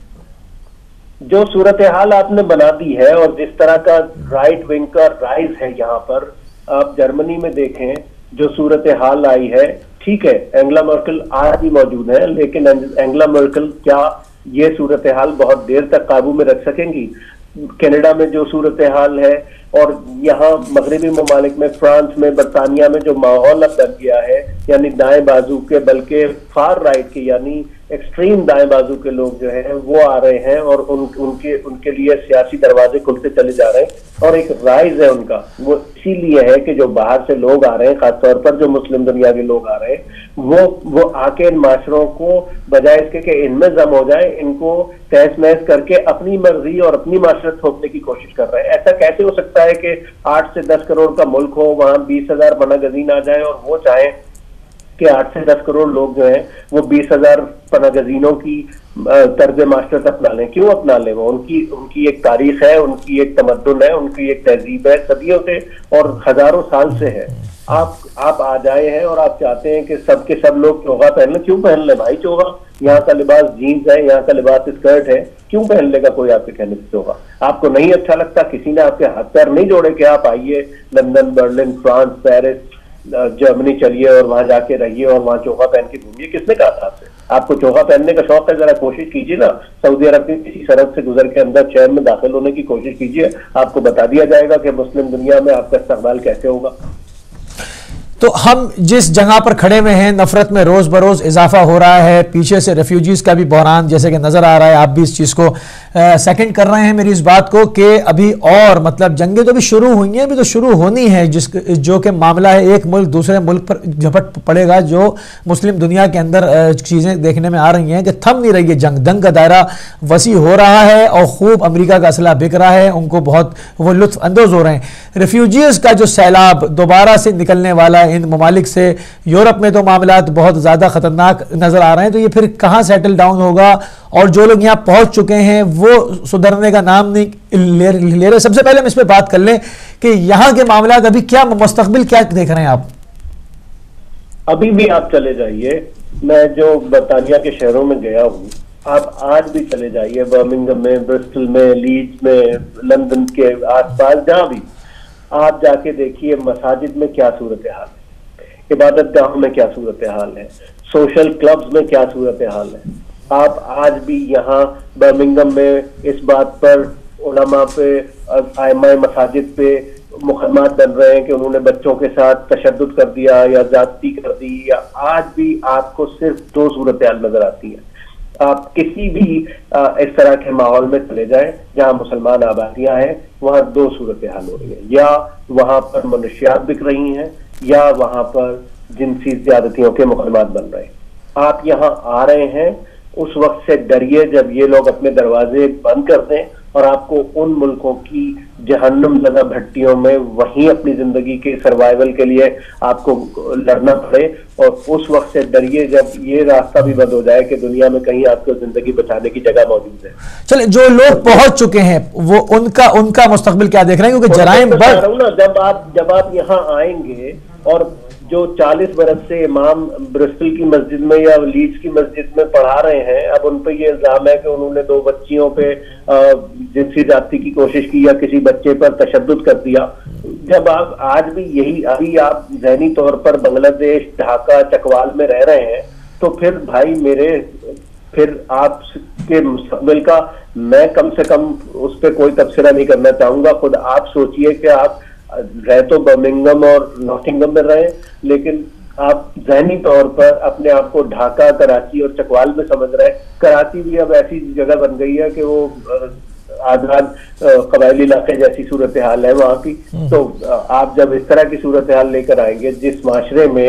جو صورتحال آپ نے بنا دی ہے اور جس طرح کا رائٹ ونگ کا رائز ہے یہاں پر، آپ جرمنی میں دیکھیں جو صورتحال آئی ہے. ٹھیک ہے، اینگلا مرکل آج بھی موجود ہے، لیکن اینگلا مرکل کیا یہ صورتحال بہت دیر تک قابو میں رکھ سکیں گی؟ کینیڈا میں جو صورتحال ہے، اور یہاں مغربی ممالک میں، فرانس میں، برطانیہ میں جو ماحول اب بن گیا ہے، یعنی دائیں بازو کے، بلکہ فار رائٹ کے، یعنی ایکسٹریم دائیں بازو کے لوگ جو ہیں وہ آ رہے ہیں، اور ان ان کے ان کے لیے سیاسی دروازے کھلتے چلے جا رہے ہیں. اور ایک رائز ہے ان کا، وہ اسی لیے ہے کہ جو باہر سے لوگ آ رہے ہیں، خاص طور پر جو مسلم دنیا کے لوگ آ رہے ہیں، وہ وہ آ کے ان معاشروں کو بجائے اس کے کہ ان میں ضم ہو جائے، ان کو تہس نہس کر کے اپنی مرضی اور اپنی معاشرت تھوپنے کی کوشش کر رہے ہیں. ایسا کیسے ہو سکتا ہے کہ آٹھ سے دس کروڑ کا ملک ہو، وہاں بیس ہزار پناہ گزین آ جائیں، اور وہ چاہیں کہ آٹھ سے دس کروڑ لوگ جو ہیں وہ بیس ہزار پناہ گزینوں کی طرز معاشرت اپنا لیں؟ کیوں اپنا لیں؟ وہ ان کی ان کی ایک تاریخ ہے، ان کی ایک تمدن ہے، ان کی ایک تہذیب ہے، صدیوں سے اور ہزاروں سال سے ہے. آپ آپ آ جائے ہیں اور آپ چاہتے ہیں کہ سب کے سب لوگ چوغا پہن لیں. کیوں پہن لیں بھائی چوغا؟ یہاں کا لباس جینز ہے، یہاں کا لباس اسکرٹ ہے. کیوں پہن لے گا کوئی آپ کے کہنے سے چوغا؟ آپ کو نہیں اچھا لگتا؟ کسی نے آپ کے ہاتھ پیر نہیں جوڑے کہ آپ آئیے London, Berlin, France, Paris, Germany چلیے اور وہاں جا کے رہیے اور وہاں چوغا پہن کے گھومیے؟ کس نے کہا تھا آپ سے؟ آپ کو چوغا پہننے کا شوق ہے، ذرا کوشش کیجیے نا، سعودی عرب کی کسی سرحد سے گزر کے اندر شہر میں داخل ہونے کی کوشش کیجیے، آپ کو بتا دیا جائے گا کہ مسلم دنیا میں آپ کا استقبال کیسے ہوگا. تو ہم جس جگہ پر کھڑے ہوئے ہیں، نفرت میں روز بروز اضافہ ہو رہا ہے، پیچھے سے ریفیوجیز کا بھی بحران جیسے کہ نظر آ رہا ہے. آپ بھی اس چیز کو سیکنڈ کر رہے ہیں میری اس بات کو کہ ابھی اور مطلب جنگیں تو ابھی شروع ہوئی ہیں، ابھی تو شروع ہونی ہے، جس جو کہ معاملہ ہے ایک ملک دوسرے ملک پر جھپٹ پڑے گا. جو مسلم دنیا کے اندر چیزیں دیکھنے میں آ رہی ہیں کہ تھم نہیں رہی ہے جنگ. جنگ کا دائرہ وسیع ہو رہا ہے اور خوب امریکہ کا اسلحہ بک رہا ہے، ان کو بہت وہ لطف اندوز ہو رہے ہیں. ریفیوجیز کا جو سیلاب دوبارہ سے نکلنے والا ہے ان ممالک سے، یورپ میں تو معاملات بہت زیادہ خطرناک نظر آ رہے ہیں. تو یہ پھر کہاں سیٹل ڈاؤن ہوگا؟ اور جو لوگ یہاں پہنچ چکے ہیں وہ سدھرنے کا نام نہیں لے رہے. سب سے پہلے ہم اس پہ بات کر لیں کہ یہاں کے معاملات ابھی کیا مستقبل کیا دیکھ رہے ہیں آپ؟ ابھی بھی آپ چلے جائیے، میں جو برطانیہ کے شہروں میں گیا ہوں، آپ آج بھی چلے جائیے، برمنگھم میں، برسٹل میں، لیڈز میں، لندن کے آس پاس، جہاں بھی آپ جا کے دیکھیے مساجد میں کیا صورتحال ہے، عبادت گاہوں میں کیا صورتحال ہے، سوشل کلبز میں کیا صورتحال ہے. آپ آج بھی یہاں برمنگم میں اس بات پر علماء پہ، ائمہ مساجد پہ مقدمات بن رہے ہیں کہ انہوں نے بچوں کے ساتھ تشدد کر دیا یا زیادتی کر دی. یا آج بھی آپ کو صرف دو صورتحال نظر آتی ہیں. آپ کسی بھی اس طرح کے ماحول میں چلے جائیں جہاں مسلمان آبادیاں ہیں، وہاں دو صورتحال ہو رہی ہیں، یا وہاں پر منشیات بک رہی ہیں یا وہاں پر جنسی زیادتیوں کے مقدمات بن رہے ہیں. آپ یہاں آ رہے ہیں اس وقت سے ڈریے جب یہ لوگ اپنے دروازے بند کر دیں اور آپ کو ان ملکوں کی جہنم زدہ بھٹیوں میں وہیں اپنی زندگی کے سروائیول کے لیے آپ کو لڑنا پڑے. اور اس وقت سے ڈریے جب یہ راستہ بھی بند ہو جائے کہ دنیا میں کہیں آپ کو زندگی بچانے کی جگہ موجود ہے. چلے جو لوگ پہنچ چکے ہیں وہ ان کا ان کا مستقبل کیا دیکھ رہے ہیں؟ کیونکہ جرائم بڑھ جب آپ جب آپ یہاں آئیں گے اور جو چالیس برس سے امام برسٹل کی مسجد میں یا لیڈز کی مسجد میں پڑھا رہے ہیں، اب ان پہ یہ الزام ہے کہ انہوں نے دو بچیوں پہ جنسی زیادتی کی کوشش کی یا کسی بچے پر تشدد کر دیا. جب آپ آج بھی یہی ابھی آپ ذہنی طور پر بنگلہ دیش، ڈھاکہ، چکوال میں رہ رہے ہیں، تو پھر بھائی میرے پھر آپ کے مستقبل کا میں کم سے کم اس پہ کوئی تبصرہ نہیں کرنا چاہوں گا. خود آپ سوچئے کہ آپ رہے تو برمنگم اور ناٹنگم میں رہے، لیکن آپ ذہنی طور پر اپنے آپ کو ڈھاکہ، کراچی اور چکوال میں سمجھ رہے ہیں. کراچی بھی اب ایسی جگہ بن گئی ہے کہ وہ آزاد قبائلی علاقے جیسی صورتحال ہے وہاں کی. تو آپ جب اس طرح کی صورتحال لے کر آئیں گے، جس معاشرے میں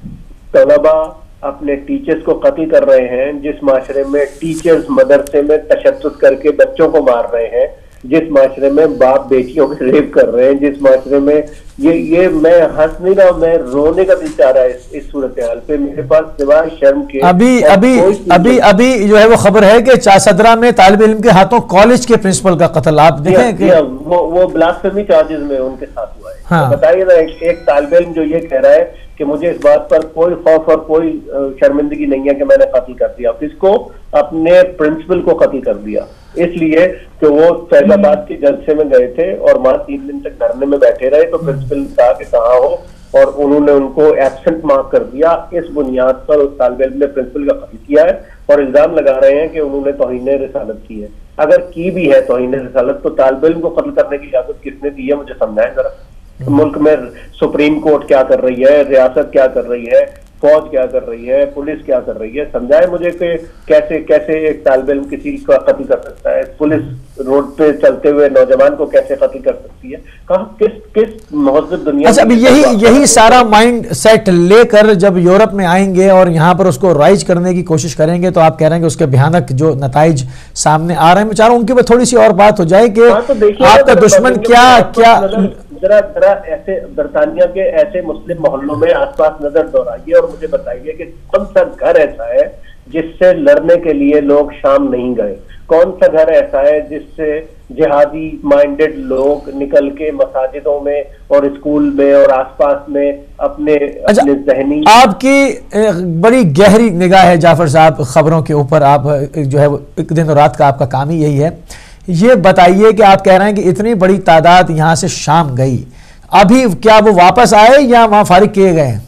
طلبہ اپنے ٹیچرز کو قتل کر رہے ہیں، جس معاشرے میں ٹیچرز مدرسے میں تشدد کر کے بچوں کو مار رہے ہیں، جس معاشرے میں باپ بیٹیوں کے ریپ کر رہے ہیں، جس معاشرے میں یہ یہ میں ہنس نہیں رہا، میں رونے کا دل چاہ رہا ہے اس, اس صورتحال پہ. میرے پاس سوائے شرم کے ابھی ابھی ابھی ابھی جو ہے وہ خبر ہے کہ چاسدرا میں طالب علم کے ہاتھوں کالج کے پرنسپل کا قتل. آپ دیکھیں کہ وہ وہ بلاسفیمی چارجز میں ان کے ساتھ ہوا ہے. بتائیے نا، ایک طالب علم جو یہ کہہ رہا ہے کہ مجھے اس بات پر کوئی خوف اور کوئی شرمندگی نہیں ہے کہ میں نے قتل کر دیا، کس کو؟ اپنے پرنسپل کو قتل کر دیا، اس لیے کہ وہ فیض آباد کے جلسے میں گئے تھے اور وہاں تین دن تک دھرنے میں بیٹھے رہے. تو پرنسپل نے کہا کہ کہاں ہو، اور انہوں نے ان کو ایبسنٹ مارک کر دیا. اس بنیاد پر اس طالب علم نے پرنسپل کا قتل کیا ہے اور الزام لگا رہے ہیں کہ انہوں نے توہین رسالت کی ہے. اگر کی بھی ہے توہین رسالت، تو طالب علم کو قتل کرنے کی اجازت کس نے دی ہے؟ مجھے سمجھائیں ذرا. ملک میں سپریم کورٹ کیا کر رہی ہے، ریاست کیا کر رہی ہے، فوج کیا کر رہی ہے، پولیس کیا کر رہی ہے؟ سمجھائے مجھے کہ کیسے کیسے ایک طالب علم کسی کا قتل کر سکتا ہے، پولیس روڈ پہ چلتے ہوئے نوجوان کو کیسے قتل کر سکتی ہے؟ کہاں کس کس مہذب دنیا اچھا ابھی یہی یہی سارا مائنڈ سیٹ لے کر جب یورپ میں آئیں گے اور یہاں پر اس کو رائج کرنے کی کوشش کریں گے، تو آپ کہہ رہے ہیں کہ اس کے بھیانک جو نتائج سامنے آ رہے ہیں. میں چاہ رہا ہوں ان کی تھوڑی سی اور بات ہو جائے کہ آپ کا دشمن کیا کیا ذرا ذرا ایسے برطانیہ کے ایسے مسلم محلوں میں آس پاس نظر دوڑائیے اور مجھے بتائیے کہ کون سا گھر ایسا ہے جس سے لڑنے کے لیے لوگ شام نہیں گئے؟ کون سا گھر ایسا ہے جس سے جہادی مائنڈڈ لوگ نکل کے مساجدوں میں اور اسکول میں اور آس پاس میں اپنے اپنے ذہنی... آپ کی بڑی گہری نگاہ ہے جعفر صاحب خبروں کے اوپر. آپ جو ہے ایک دن اور رات کا آپ کا کام ہی یہی ہے. یہ بتائیے کہ آپ کہہ رہے ہیں کہ اتنی بڑی تعداد یہاں سے شام گئی، ابھی کیا وہ واپس آئے یا وہاں فارغ کیے گئے ہیں؟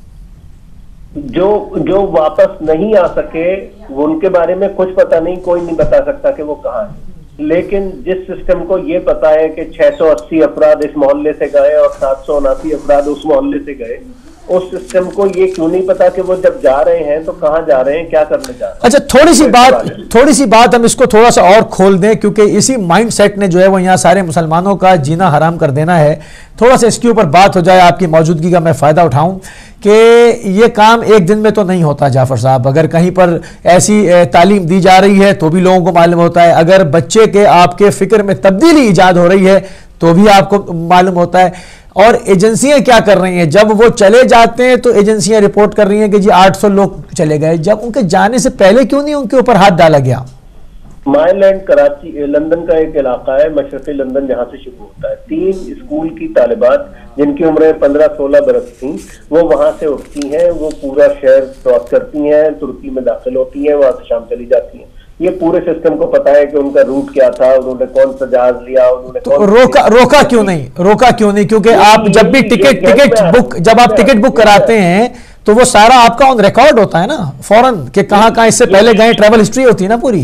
جو جو واپس نہیں آ سکے وہ ان کے بارے میں کچھ پتہ نہیں، کوئی نہیں بتا سکتا کہ وہ کہاں ہیں. لیکن جس سسٹم کو یہ پتا ہے کہ چھ سو اسی افراد اس محلے سے گئے اور سات سو اناسی افراد اس محلے سے گئے، اس سسٹم کو یہ کیوں نہیں پتا کہ وہ جب جا رہے ہیں تو کہاں جا رہے ہیں، کیا کرنے جا رہے ہیں؟ اچھا تھوڑی سی بات تھوڑی سی بات ہم اس کو تھوڑا سا اور کھول دیں، کیونکہ اسی مائنڈ سیٹ نے جو ہے وہ یہاں سارے مسلمانوں کا جینا حرام کر دینا ہے. تھوڑا سا اس کے اوپر بات ہو جائے، آپ کی موجودگی کا میں فائدہ اٹھاؤں کہ یہ کام ایک دن میں تو نہیں ہوتا جعفر صاحب. اگر کہیں پر ایسی تعلیم دی جا رہی ہے تو بھی لوگوں کو معلوم ہوتا ہے، اگر بچے کے آپ کے فکر میں تبدیلی ایجاد ہو رہی ہے تو بھی آپ کو معلوم ہوتا ہے. اور ایجنسیاں کیا کر رہی ہیں؟ جب وہ چلے جاتے ہیں تو ایجنسیاں رپورٹ کر رہی ہیں کہ جی آٹھ سو لوگ چلے گئے. جب ان کے جانے سے پہلے کیوں نہیں ان کے اوپر ہاتھ ڈالا گیا؟ مائل لینڈ کراچی لندن کا ایک علاقہ ہے، مشرقی لندن، جہاں سے شروع ہوتا ہے. تین اسکول کی طالبات جن کی عمریں پندرہ سولہ برس تھیں، وہ وہاں سے اٹھتی ہیں، وہ پورا شہر کراس کرتی ہیں، ترکی میں داخل ہوتی ہیں، وہاں سے شام چلی جاتی ہیں. یہ پورے سسٹم کو پتا ہے کہ ان کا روٹ کیا تھا، انہوں نے کون سا جہاز لیا، انہوں نے کون روکا روکا کیوں نہیں روکا کیوں نہیں کیونکہ آپ جب بھی ٹکٹ ٹکٹ بک جب آپ ٹکٹ بک کراتے ہیں تو وہ سارا آپ کا آن ریکارڈ ہوتا ہے نا فوراً کہ کہاں کہاں اس سے پہلے گئے، ٹریول ہسٹری ہوتی ہے نا پوری.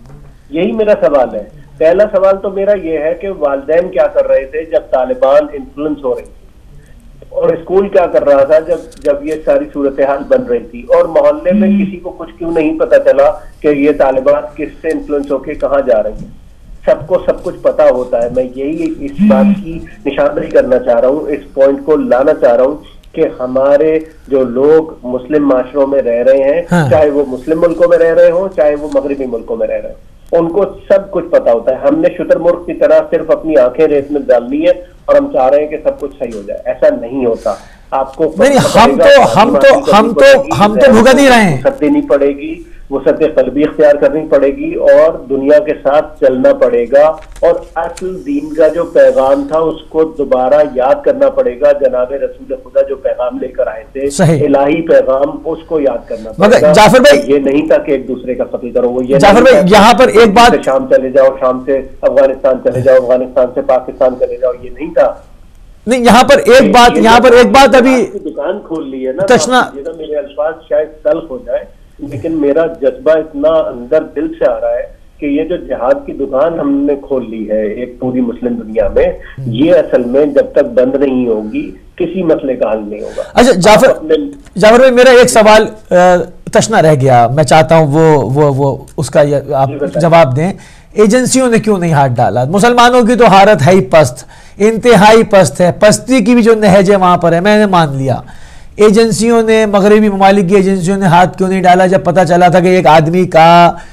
یہی میرا سوال ہے. پہلا سوال تو میرا یہ ہے کہ والدین کیا کر رہے تھے جب طالبان انفلوئنس ہو رہی تھی، اور اسکول کیا کر رہا تھا جب جب یہ ساری صورتحال بن رہی تھی، اور محلے میں کسی کو کچھ کیوں نہیں پتا چلا کہ یہ طالبان کس سے انفلوئنس ہو کے کہاں جا رہی ہیں؟ سب کو سب کچھ پتا ہوتا ہے. میں یہی اس بات کی نشاندہی کرنا چاہ رہا ہوں، اس پوائنٹ کو لانا چاہ رہا ہوں کہ ہمارے جو لوگ مسلم معاشروں میں رہ رہے ہیں، چاہے وہ مسلم ملکوں میں رہ رہے ہوں چاہے وہ مغربی ملکوں میں رہ رہے ہیں، ان کو سب کچھ پتا ہوتا ہے. ہم نے شتر مرغ کی طرح صرف اپنی آنکھیں ریت میں ڈالنی ہے اور ہم چاہ رہے ہیں کہ سب کچھ صحیح ہو جائے. ایسا نہیں ہوتا. آپ کو نہیں ہم تو ہم تو ہم تو ہم تو بھگت ہی رہے ہیں. وسعت دینی پڑے گی، وسعت قلبی اختیار کرنی پڑے گی اور دنیا کے ساتھ چلنا پڑے گا، اور اصل دین کا جو پیغام تھا اس کو دوبارہ یاد کرنا پڑے گا. جناب رسول خدا جو پیغام لے کر آئے تھے، الہی پیغام، اس کو یاد کرنا پڑے گا. جعفر بھائی یہ نہیں تھا کہ ایک دوسرے کا قتل کرو. وہ یہ جعفر بھائی یہاں پر ایک بات، شام چلے جاؤ، شام سے افغانستان چلے جاؤ، افغانستان سے پاکستان چلے جاؤ، یہ نہیں تھا. نہیں یہاں پر ایک بات یہاں پر ایک بات ابھی دکان کھول لی ہے نا. تشنا میرے الفاظ شاید تلخ ہو جائے لیکن میرا جذبہ اتنا اندر دل سے آ رہا ہے کہ یہ جو جہاد کی دکان ہم نے کھول لی ہے ایک پوری مسلم دنیا میں، یہ اصل میں جب تک بند نہیں ہوگی کسی مسئلے کا حل نہیں ہوگا. اچھا جعفر جعفر بھائی میرا ایک سوال تشنا رہ گیا، میں چاہتا ہوں وہ وہ وہ اس کا آپ جواب دیں. ایجنسیوں نے کیوں نہیں ہاتھ ڈالا؟ مسلمانوں کی تو حالت ہے ہی پست، انتہائی پست ہے، پستی کی بھی جو نہج ہے وہاں پر ہے، میں نے مان لیا. ایجنسیوں نے، مغربی ممالک کی ایجنسیوں نے ہاتھ کیوں نہیں ڈالا جب پتہ چلا تھا کہ ایک آدمی کا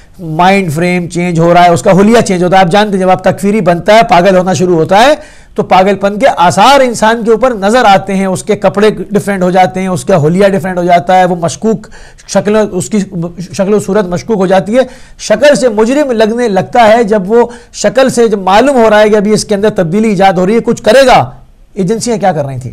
مائنڈ فریم چینج ہو رہا ہے، اس کا حلیہ چینج ہوتا ہے؟ آپ جانتے ہیں جب آپ تکفیری بنتا ہے، پاگل ہونا شروع ہوتا ہے، تو پاگل پن کے آثار انسان کے اوپر نظر آتے ہیں. اس کے کپڑے ڈیفرنٹ ہو جاتے ہیں، اس کا حلیہ ڈیفرنٹ ہو جاتا ہے، وہ مشکوک شکل، اس کی شکل و صورت مشکوک ہو جاتی ہے. شکل سے مجرم لگنے لگتا ہے جب وہ شکل سے جب معلوم ہو رہا ہے کہ ابھی اس کے اندر تبدیلی ایجاد ہو رہی ہے، کچھ کرے گا. ایجنسیاں کیا کر رہی تھیں؟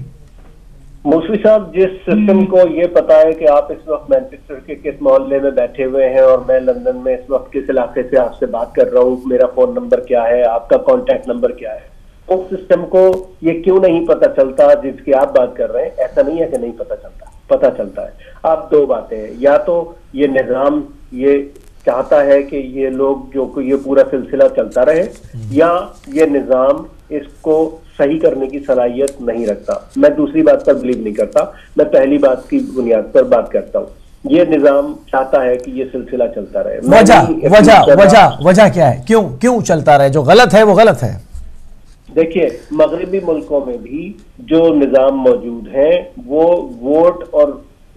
موسوی صاحب، جس سسٹم کو یہ پتا ہے کہ آپ اس وقت مینچسٹر کے کس محلے میں بیٹھے ہوئے ہیں اور میں لندن میں اس وقت کس علاقے سے آپ سے بات کر رہا ہوں، میرا فون نمبر کیا ہے، آپ کا کانٹیکٹ نمبر کیا ہے، اس سسٹم کو یہ کیوں نہیں پتا چلتا جس کی آپ بات کر رہے ہیں؟ ایسا نہیں ہے کہ نہیں پتا چلتا، پتا چلتا ہے. آپ دو باتیں ہیں، یا تو یہ نظام یہ چاہتا ہے کہ یہ لوگ جو کہ یہ پورا سلسلہ چلتا رہے، یا یہ نظام اس کو صحیح کرنے کی صلاحیت نہیں رکھتا. میں دوسری بات پر بلیو نہیں کرتا، میں پہلی بات کی بنیاد پر بات کرتا ہوں. یہ نظام چاہتا ہے کہ یہ سلسلہ چلتا رہے. وجہ وجہ وجہ وجہ کیا ہے؟ کیوں کیوں چلتا رہے؟ جو غلط ہے وہ غلط ہے. دیکھیے، مغربی ملکوں میں بھی جو نظام موجود ہیں وہ ووٹ اور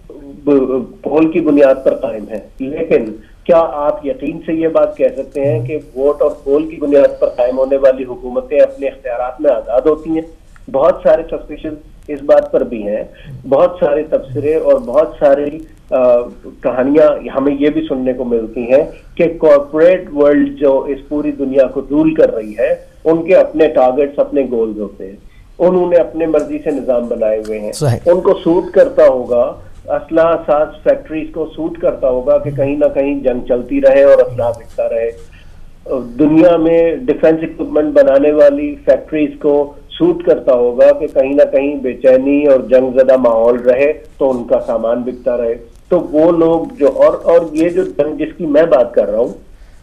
پول کی بنیاد پر قائم ہے، لیکن کیا آپ یقین سے یہ بات کہہ سکتے ہیں کہ ووٹ اور پول کی بنیاد پر قائم ہونے والی حکومتیں اپنے اختیارات میں آزاد ہوتی ہیں؟ بہت سارے سسپیشن اس بات پر بھی ہیں، بہت سارے تبصرے اور بہت ساری کہانیاں ہمیں یہ بھی سننے کو ملتی ہیں کہ کارپوریٹ ورلڈ جو اس پوری دنیا کو رول کر رہی ہے، ان کے اپنے ٹارگٹس، اپنے گولز ہوتے ہیں، انہوں نے اپنے مرضی سے نظام بنائے ہوئے ہیں. ان کو سوٹ کرتا ہوگا، اسلحہ ساز فیکٹریز کو سوٹ کرتا ہوگا کہ کہیں نہ کہیں جنگ چلتی رہے اور اسلحہ بکتا رہے. دنیا میں ڈیفنس اکوپمنٹ بنانے والی فیکٹریز کو سوٹ کرتا ہوگا کہ کہیں نہ کہیں بے چینی اور جنگ زدہ ماحول رہے تو ان کا سامان بکتا رہے. تو وہ لوگ جو اور اور یہ جو جنگ جس کی میں بات کر رہا ہوں،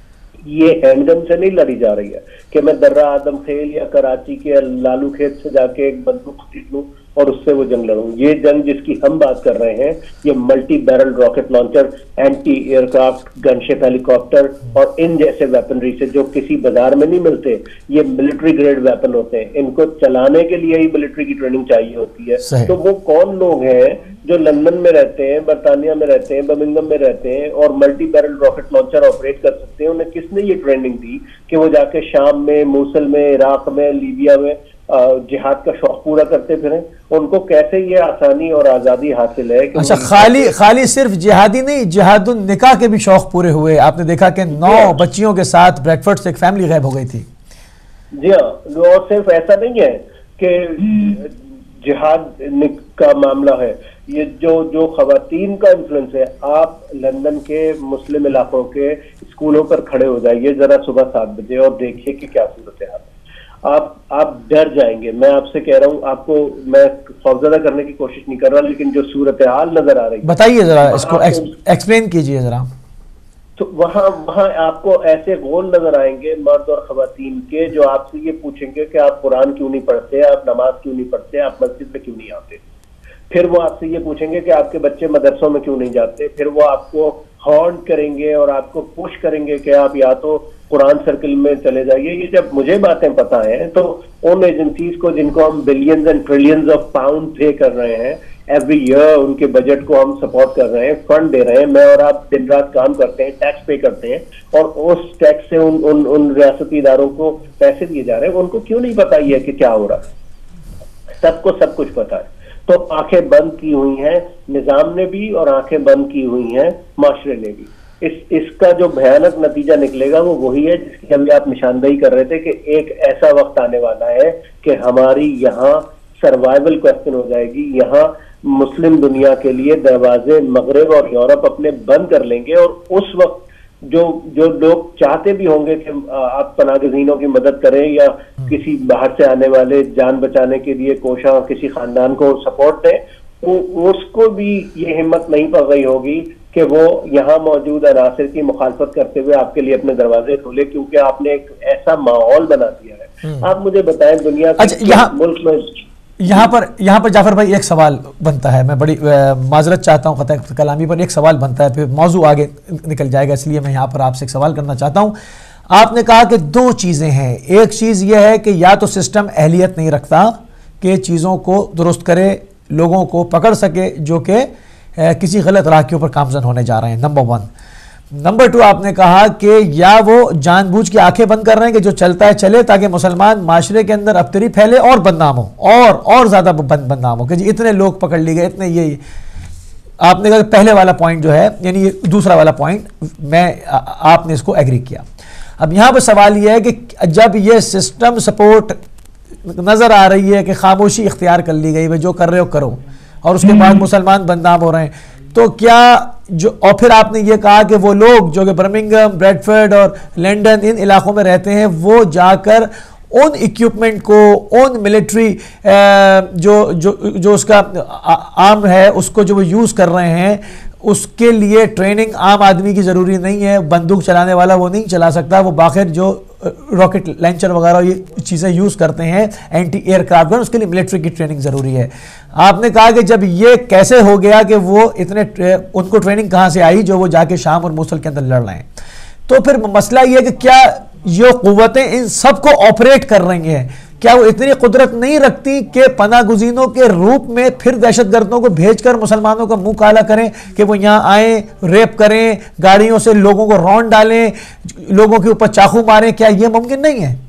یہ ہینڈ گن سے نہیں لڑی جا رہی ہے کہ میں درہ آدم خیل یا کراچی کے لالو کھیت سے جا کے ایک بندوق خرید لوں اور اس سے وہ جنگ لڑوں. یہ جنگ جس کی ہم بات کر رہے ہیں، یہ multi barrel rocket launcher, anti aircraft gunship helicopter اور ان جیسے ویپنری سے جو کسی بازار میں نہیں ملتے، یہ ملٹری گریڈ ویپن ہوتے ہیں. ان کو چلانے کے لیے ہی ملٹری کی ٹریننگ چاہیے ہوتی ہے. تو وہ کون لوگ ہیں جو لندن میں رہتے ہیں، برطانیہ میں رہتے ہیں، برمنگھم میں رہتے ہیں اور multi barrel rocket launcher operate کر سکتے ہیں؟ انہیں کس نے یہ ٹریننگ دی کہ وہ جا کے شام میں، موصل میں، عراق میں، لیبیا میں جہاد کا شوق پورا کرتے پھریں؟ ان کو کیسے یہ آسانی اور آزادی حاصل ہے؟ اچھا، خالی خالی صرف جہادی نہیں، جہاد النکاح کے بھی شوق پورے ہوئے. آپ نے دیکھا کہ نو بچیوں کے ساتھ بریک فورڈ سے ایک فیملی غائب ہو گئی تھی. جی ہاں، اور صرف ایسا نہیں ہے کہ جہاد کا معاملہ ہے، یہ جو جو خواتین کا انفلوئنس ہے. آپ لندن کے مسلم علاقوں کے اسکولوں پر کھڑے ہو جائیے ذرا صبح سات بجے اور دیکھیے کہ کیا صورتحال ہے. آپ آپ ڈر جائیں گے. میں آپ سے کہہ رہا ہوں, آپ کو میں خوفزدہ کرنے کی کوشش نہیں کر رہا, لیکن جو صورتحال نظر آ رہی ہے, بتائیے ذرا اس کو ایکسپلین کیجئے ذرا. تو وہاں وہاں آپ کو ایسے غول نظر آئیں گے مرد اور خواتین کے, جو آپ سے یہ پوچھیں گے کہ آپ قرآن کیوں نہیں پڑھتے, آپ نماز کیوں نہیں پڑھتے, آپ مسجد میں کیوں نہیں آتے. پھر وہ آپ سے یہ پوچھیں گے کہ آپ کے بچے مدرسوں میں کیوں نہیں جاتے. پھر وہ آپ کو ہارن کریں گے اور آپ کو پوش کریں گے کہ آپ یا تو قرآن سرکل میں چلے جائیے. یہ جب مجھے باتیں پتہ ہیں تو ان ایجنسیز کو جن کو ہم billions and trillions of pound pay کر رہے ہیں ایوری ایئر, ان کے بجٹ کو ہم سپورٹ کر رہے ہیں, فنڈ دے رہے ہیں, میں اور آپ دن رات کام کرتے ہیں, ٹیکس پے کرتے ہیں, اور اس ٹیکس سے ان ان ان ریاستی اداروں کو پیسے دیے جا رہے ہیں. ان کو کیوں نہیں پتا یہ کہ کیا ہو رہا ہے؟ سب کو سب کچھ پتا ہے. تو آنکھیں بند کی ہوئی ہیں نظام نے بھی, اور آنکھیں بند کی ہوئی ہیں معاشرے نے بھی. اس اس کا جو بھیانک نتیجہ نکلے گا وہ وہی ہے جس کی ابھی آپ نشاندہی کر رہے تھے, کہ ایک ایسا وقت آنے والا ہے کہ ہماری یہاں سروائیول کوسچن ہو جائے گی. یہاں مسلم دنیا کے لیے دروازے مغرب اور یورپ اپنے بند کر لیں گے, اور اس وقت جو جو لوگ چاہتے بھی ہوں گے کہ آپ پناہ گزینوں کی مدد کریں یا کسی باہر سے آنے والے جان بچانے کے لیے کوشاں کسی خاندان کو سپورٹ دیں, وہ اس کو بھی یہ ہمت نہیں پڑ رہی ہوگی کہ وہ یہاں موجود عناصر کی مخالفت کرتے ہوئے آپ کے لیے اپنے دروازے کھولے, کیونکہ آپ نے ایک ایسا ماحول بنا دیا ہے. آپ مجھے بتائیں دنیا کے ملک میں یہاں پر یہاں پر جعفر بھائی ایک سوال بنتا ہے, میں بڑی معذرت چاہتا ہوں قطع کلامی پر, ایک سوال بنتا ہے, پھر موضوع آگے نکل جائے گا, اس لیے میں یہاں پر آپ سے ایک سوال کرنا چاہتا ہوں. آپ نے کہا کہ دو چیزیں ہیں, ایک چیز یہ ہے کہ یا تو سسٹم اہلیت نہیں رکھتا کہ چیزوں کو درست کرے, لوگوں کو پکڑ سکے جو کہ کسی غلط راہ کے اوپر گامزن ہونے جا رہے ہیں, نمبر ون. نمبر ٹو, آپ نے کہا کہ یا وہ جان بوجھ کے آنکھیں بند کر رہے ہیں کہ جو چلتا ہے چلے, تاکہ مسلمان معاشرے کے اندر ابتری پھیلے اور بدنام ہو, اور اور زیادہ بدنام ہو, کہ جی اتنے لوگ پکڑ لی گئے, اتنے یہ. آپ نے کہا کہ پہلے والا پوائنٹ جو ہے, یعنی یہ دوسرا والا پوائنٹ, میں آپ نے اس کو ایگری کیا. اب یہاں پہ سوال یہ ہے کہ جب یہ سسٹم سپورٹ نظر آ رہی ہے کہ خاموشی اختیار کر لی گئی, جو کر رہے ہو کرو, اور اس کے بعد مسلمان بدنام ہو رہے ہیں, تو کیا جو, اور پھر آپ نے یہ کہا کہ وہ لوگ جو کہ برمنگھم, بریڈفرڈ اور لنڈن ان علاقوں میں رہتے ہیں, وہ جا کر ان ایکوپمنٹ کو, ان ملٹری جو جو جو اس کا عام ہے اس کو جو وہ یوز کر رہے ہیں, اس کے لیے ٹریننگ عام آدمی کی ضروری نہیں ہے. بندوق چلانے والا وہ نہیں چلا سکتا, وہ باخر جو راکٹ لانچر وغیرہ یہ چیزیں یوز کرتے ہیں, اینٹی ایئر کرافٹ گن, اس کے لیے ملٹری کی ٹریننگ ضروری ہے. آپ نے کہا کہ جب یہ کیسے ہو گیا کہ وہ اتنے, ان کو ٹریننگ کہاں سے آئی جو وہ جا کے شام اور موصل کے اندر لڑ رہے ہیں. تو پھر مسئلہ یہ کہ کیا یہ قوتیں ان سب کو آپریٹ کر رہی ہیں, کیا وہ اتنی قدرت نہیں رکھتی کہ پناہ گزینوں کے روپ میں پھر دہشت گردوں کو بھیج کر مسلمانوں کا منہ کالا کریں, کہ وہ یہاں آئیں, ریپ کریں, گاڑیوں سے لوگوں کو رون ڈالیں, لوگوں کے اوپر چاقو ماریں؟ کیا یہ ممکن نہیں ہے؟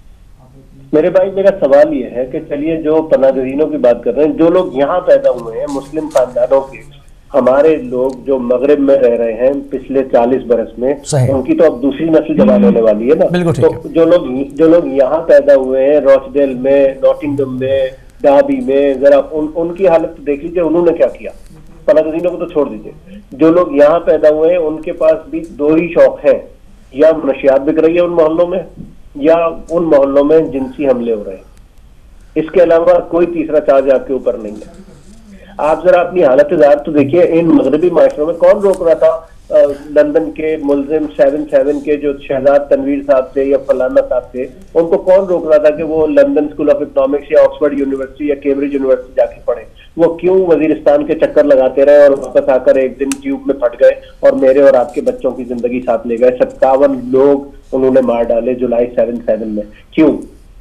میرے بھائی میرا سوال یہ ہے کہ چلیے جو پناہ گزینوں کی بات کر رہے ہیں, جو لوگ یہاں پیدا ہوئے ہیں مسلم خاندانوں کے, ہمارے لوگ جو مغرب میں رہ رہے ہیں پچھلے چالیس برس میں, ان کی تو اب دوسری نسل جوان ہونے والی ہے نا. تو جو لوگ جو لوگ یہاں پیدا ہوئے ہیں, روچڈیل میں, نوٹنگھم میں, ڈاربی میں, ذرا ان ان کی حالت دیکھ لیجیے, انہوں نے کیا کیا. پناہ گزینوں کو تو چھوڑ دیجیے, جو لوگ یہاں پیدا ہوئے ہیں ان کے پاس بھی دو ہی شوق ہیں, یا منشیات بک رہی ہے ان محلوں میں, یا ان محلوں میں جنسی حملے ہو رہے ہیں. اس کے علاوہ کوئی تیسرا چارج آپ کے اوپر نہیں ہے. آپ ذرا اپنی حالت ذات تو دیکھیے, ان مغربی معاشروں میں کون روک رہا تھا لندن کے ملزم سیون سیون کے جو شہزاد تنویر صاحب تھے یا فلانا صاحب تھے, ان کو کون روک رہا تھا کہ وہ لندن اسکول آف اکنامکس یا آکسفورڈ یونیورسٹی یا کیمبرج یونیورسٹی جا کے پڑھیں؟ وہ کیوں وزیرستان کے چکر لگاتے رہے اور واپس آ کر ایک دن ٹیوب میں پھٹ گئے اور میرے اور آپ کے بچوں کی زندگی ساتھ لے گئے؟ ستاون لوگ انہوں نے مار ڈالے جولائی سیون سیون میں. کیوں؟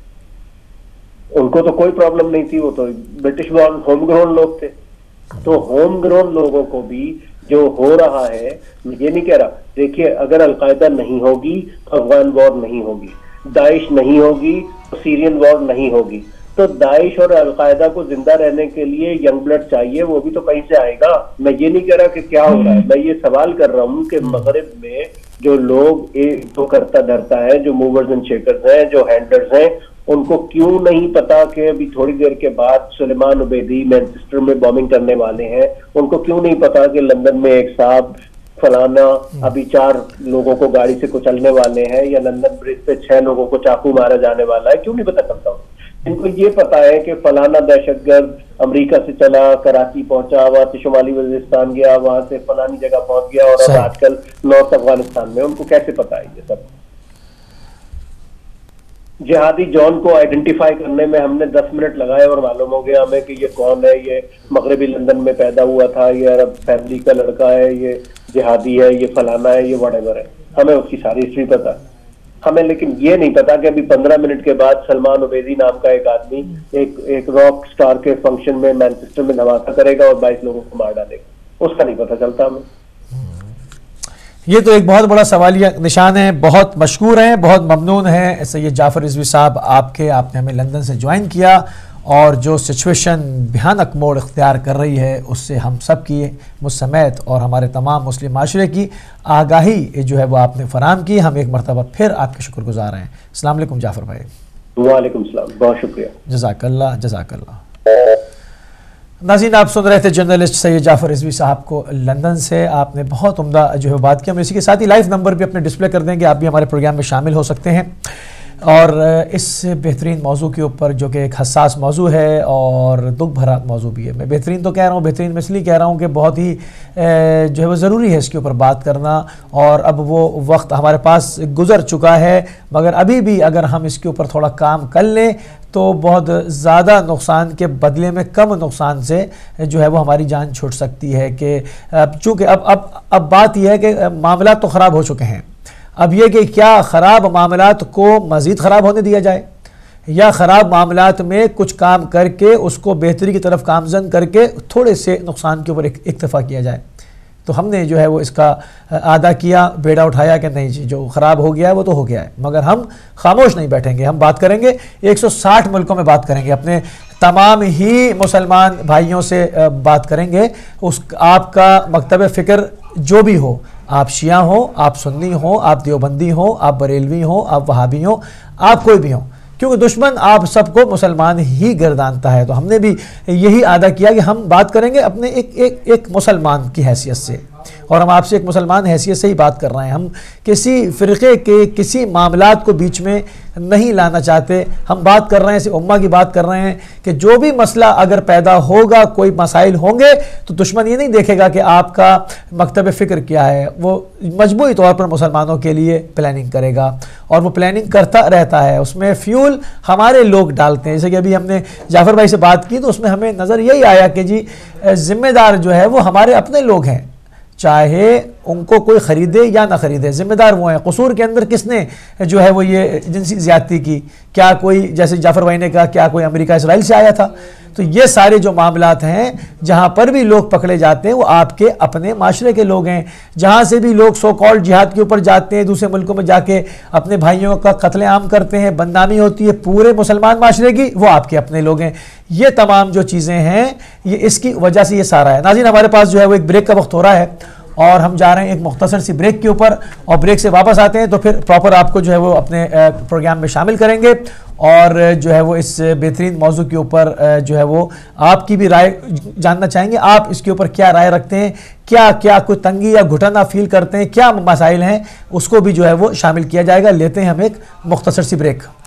ان کو تو کوئی پرابلم نہیں تھی, وہ تو برٹش بورن ہوم گرون لوگ تھے. تو ہوم گرون لوگوں کو بھی جو ہو رہا ہے, یہ نہیں کہہ رہا, دیکھیے اگر القاعدہ نہیں ہوگی تو افغان وار نہیں ہوگی, داعش نہیں ہوگی تو سیرین وار نہیں ہوگی. تو داعش اور القاعدہ کو زندہ رہنے کے لیے ینگ بلڈ چاہیے, وہ بھی تو کہیں سے آئے گا. میں یہ نہیں کہہ رہا کہ کیا ہو رہا ہے, میں یہ سوال کر رہا ہوں کہ مغرب میں جو لوگ تو کرتا دھرتا ہے, جو موورز اینڈ شیکرز ہیں, جو ہینڈلرز ہیں, ان کو کیوں نہیں پتا کہ ابھی تھوڑی دیر کے بعد سلیمان عبیدی مینچسٹر میں بومنگ کرنے والے ہیں؟ ان کو کیوں نہیں پتا کہ لندن میں ایک صاحب فلانا ابھی چار لوگوں کو گاڑی سے کچلنے والے ہیں یا لندن برج پہ چھ لوگوں کو چاقو مارا جانے والا ہے، کیوں نہیں پتا چلتا؟ ان کو یہ پتا ہے کہ فلانا دہشت گرد امریکہ سے چلا، کراچی پہنچا، وہاں سے شمالی وزیرستان گیا، وہاں سے فلانی جگہ پہنچ گیا، اور اب آج کل نارتھ افغانستان میں، ان کو کیسے پتا ہے یہ سب؟ جہادی جان کو آئیڈینٹیفائی کرنے میں ہم نے دس منٹ لگائے اور معلوم ہو گیا ہمیں کہ یہ کون ہے، یہ مغربی لندن میں پیدا ہوا تھا، یہ عرب فیملی کا لڑکا ہے، یہ جہادی ہے، یہ فلانا ہے، یہ وٹ ایور ہے. ہمیں اس کی ساری ہسٹری پتا ہے. ہمیں لیکن یہ نہیں پتا کہ ابھی پندرہ منٹ کے بعد سلمان عبیدی نام کا ایک آدمی ایک ایک راک سٹار کے فنکشن میں مینچسٹر میں دھماکہ کرے گا اور بائیس لوگوں کو مار ڈالے گا. اس کا نہیں پتا چلتا ہمیں. یہ تو ایک بہت بڑا سوالیہ نشان ہے. بہت مشکور ہیں، بہت ممنون ہیں سید جعفر رضوی صاحب آپ کے. آپ نے ہمیں لندن سے جوائن کیا اور جو سچویشن بھیانک موڑ اختیار کر رہی ہے اس سے ہم سب کی مجھ سمیت اور ہمارے تمام مسلم معاشرے کی آگاہی جو ہے وہ آپ نے فراہم کی. ہم ایک مرتبہ پھر آپ کے شکر گزار ہیں. السلام علیکم جعفر بھائی. وعلیکم السلام، بہت شکریہ. جزاک اللہ جزاک اللہ. ناظرین آپ سن رہے تھے جرنلسٹ سید جعفر رضوی صاحب کو لندن سے. آپ نے بہت عمدہ جو ہے بات کی. ہم اسی کے ساتھ ہی لائیو نمبر بھی اپنے ڈسپلے کر دیں گے، آپ بھی ہمارے پروگرام میں شامل ہو سکتے ہیں. اور اس بہترین موضوع کے اوپر جو کہ ایک حساس موضوع ہے اور دکھ بھرا موضوع بھی ہے. میں بہترین تو کہہ رہا ہوں، بہترین میں اس لیے کہہ رہا ہوں کہ بہت ہی جو ہے وہ ضروری ہے اس کے اوپر بات کرنا. اور اب وہ وقت ہمارے پاس گزر چکا ہے، مگر ابھی بھی اگر ہم اس کے اوپر تھوڑا کام کر لیں تو بہت زیادہ نقصان کے بدلے میں کم نقصان سے جو ہے وہ ہماری جان چھوٹ سکتی ہے. کہ چونکہ اب اب اب بات یہ ہے کہ معاملات تو خراب ہو چکے ہیں. اب یہ کہ کیا خراب معاملات کو مزید خراب ہونے دیا جائے یا خراب معاملات میں کچھ کام کر کے اس کو بہتری کی طرف گامزن کر کے تھوڑے سے نقصان کے اوپر اکتفا کیا جائے. تو ہم نے جو ہے وہ اس کا اعادہ کیا، بیڑا اٹھایا کہ نہیں جی جو خراب ہو گیا ہے وہ تو ہو گیا ہے، مگر ہم خاموش نہیں بیٹھیں گے. ہم بات کریں گے، ایک سو ساٹھ ملکوں میں بات کریں گے، اپنے تمام ہی مسلمان بھائیوں سے بات کریں گے. اس آپ کا مکتب فکر جو بھی ہو، آپ شیعہ ہوں، آپ سنی ہوں، آپ دیوبندی ہوں، آپ بریلوی ہوں، آپ وہابی ہوں، آپ کوئی بھی ہوں، کیونکہ دشمن آپ سب کو مسلمان ہی گردانتا ہے. تو ہم نے بھی یہی اعادہ کیا کہ ہم بات کریں گے اپنے ایک ایک ایک مسلمان کی حیثیت سے، اور ہم آپ سے ایک مسلمان حیثیت سے ہی بات کر رہے ہیں. ہم کسی فرقے کے کسی معاملات کو بیچ میں نہیں لانا چاہتے. ہم بات کر رہے ہیں، صرف امہ کی بات کر رہے ہیں کہ جو بھی مسئلہ اگر پیدا ہوگا، کوئی مسائل ہوں گے تو دشمن یہ نہیں دیکھے گا کہ آپ کا مکتب فکر کیا ہے. وہ مجموعی طور پر مسلمانوں کے لیے پلاننگ کرے گا اور وہ پلاننگ کرتا رہتا ہے. اس میں فیول ہمارے لوگ ڈالتے ہیں. جیسے کہ ابھی ہم نے جعفر بھائی سے بات کی تو اس میں ہمیں نظر یہی آیا کہ جی ذمہ دار جو ہے وہ ہمارے اپنے لوگ ہیں، چاہے ان کو کوئی خریدے یا نہ خریدے، ذمہ دار وہ ہیں. قصور کے اندر کس نے جو ہے وہ یہ جنسی زیادتی کی؟ کیا کوئی، جیسے جعفر بھائی نے کہا، کیا کوئی امریکہ اسرائیل سے آیا تھا؟ تو یہ سارے جو معاملات ہیں جہاں پر بھی لوگ پکڑے جاتے ہیں وہ آپ کے اپنے معاشرے کے لوگ ہیں. جہاں سے بھی لوگ سو کالڈ جہاد کے اوپر جاتے ہیں، دوسرے ملکوں میں جا کے اپنے بھائیوں کا قتل عام کرتے ہیں، بدنامی ہوتی ہے پورے مسلمان معاشرے کی، وہ آپ کے اپنے لوگ ہیں. یہ تمام جو چیزیں ہیں یہ اس کی وجہ سے یہ سارا ہے. ناظرین ہمارے پاس جو ہے وہ ایک بریک کا وقت ہو رہا ہے اور ہم جا رہے ہیں ایک مختصر سی بریک کے اوپر، اور بریک سے واپس آتے ہیں تو پھر پراپر آپ کو جو ہے وہ اپنے پروگرام میں شامل کریں گے اور جو ہے وہ اس بہترین موضوع کے اوپر جو ہے وہ آپ کی بھی رائے جاننا چاہیں گے. آپ اس کے اوپر کیا رائے رکھتے ہیں، کیا کیا کوئی تنگی یا گھٹنا فیل کرتے ہیں، کیا مسائل ہیں، اس کو بھی جو ہے وہ شامل کیا جائے گا. لیتے ہیں ہم ایک مختصر سی بریک.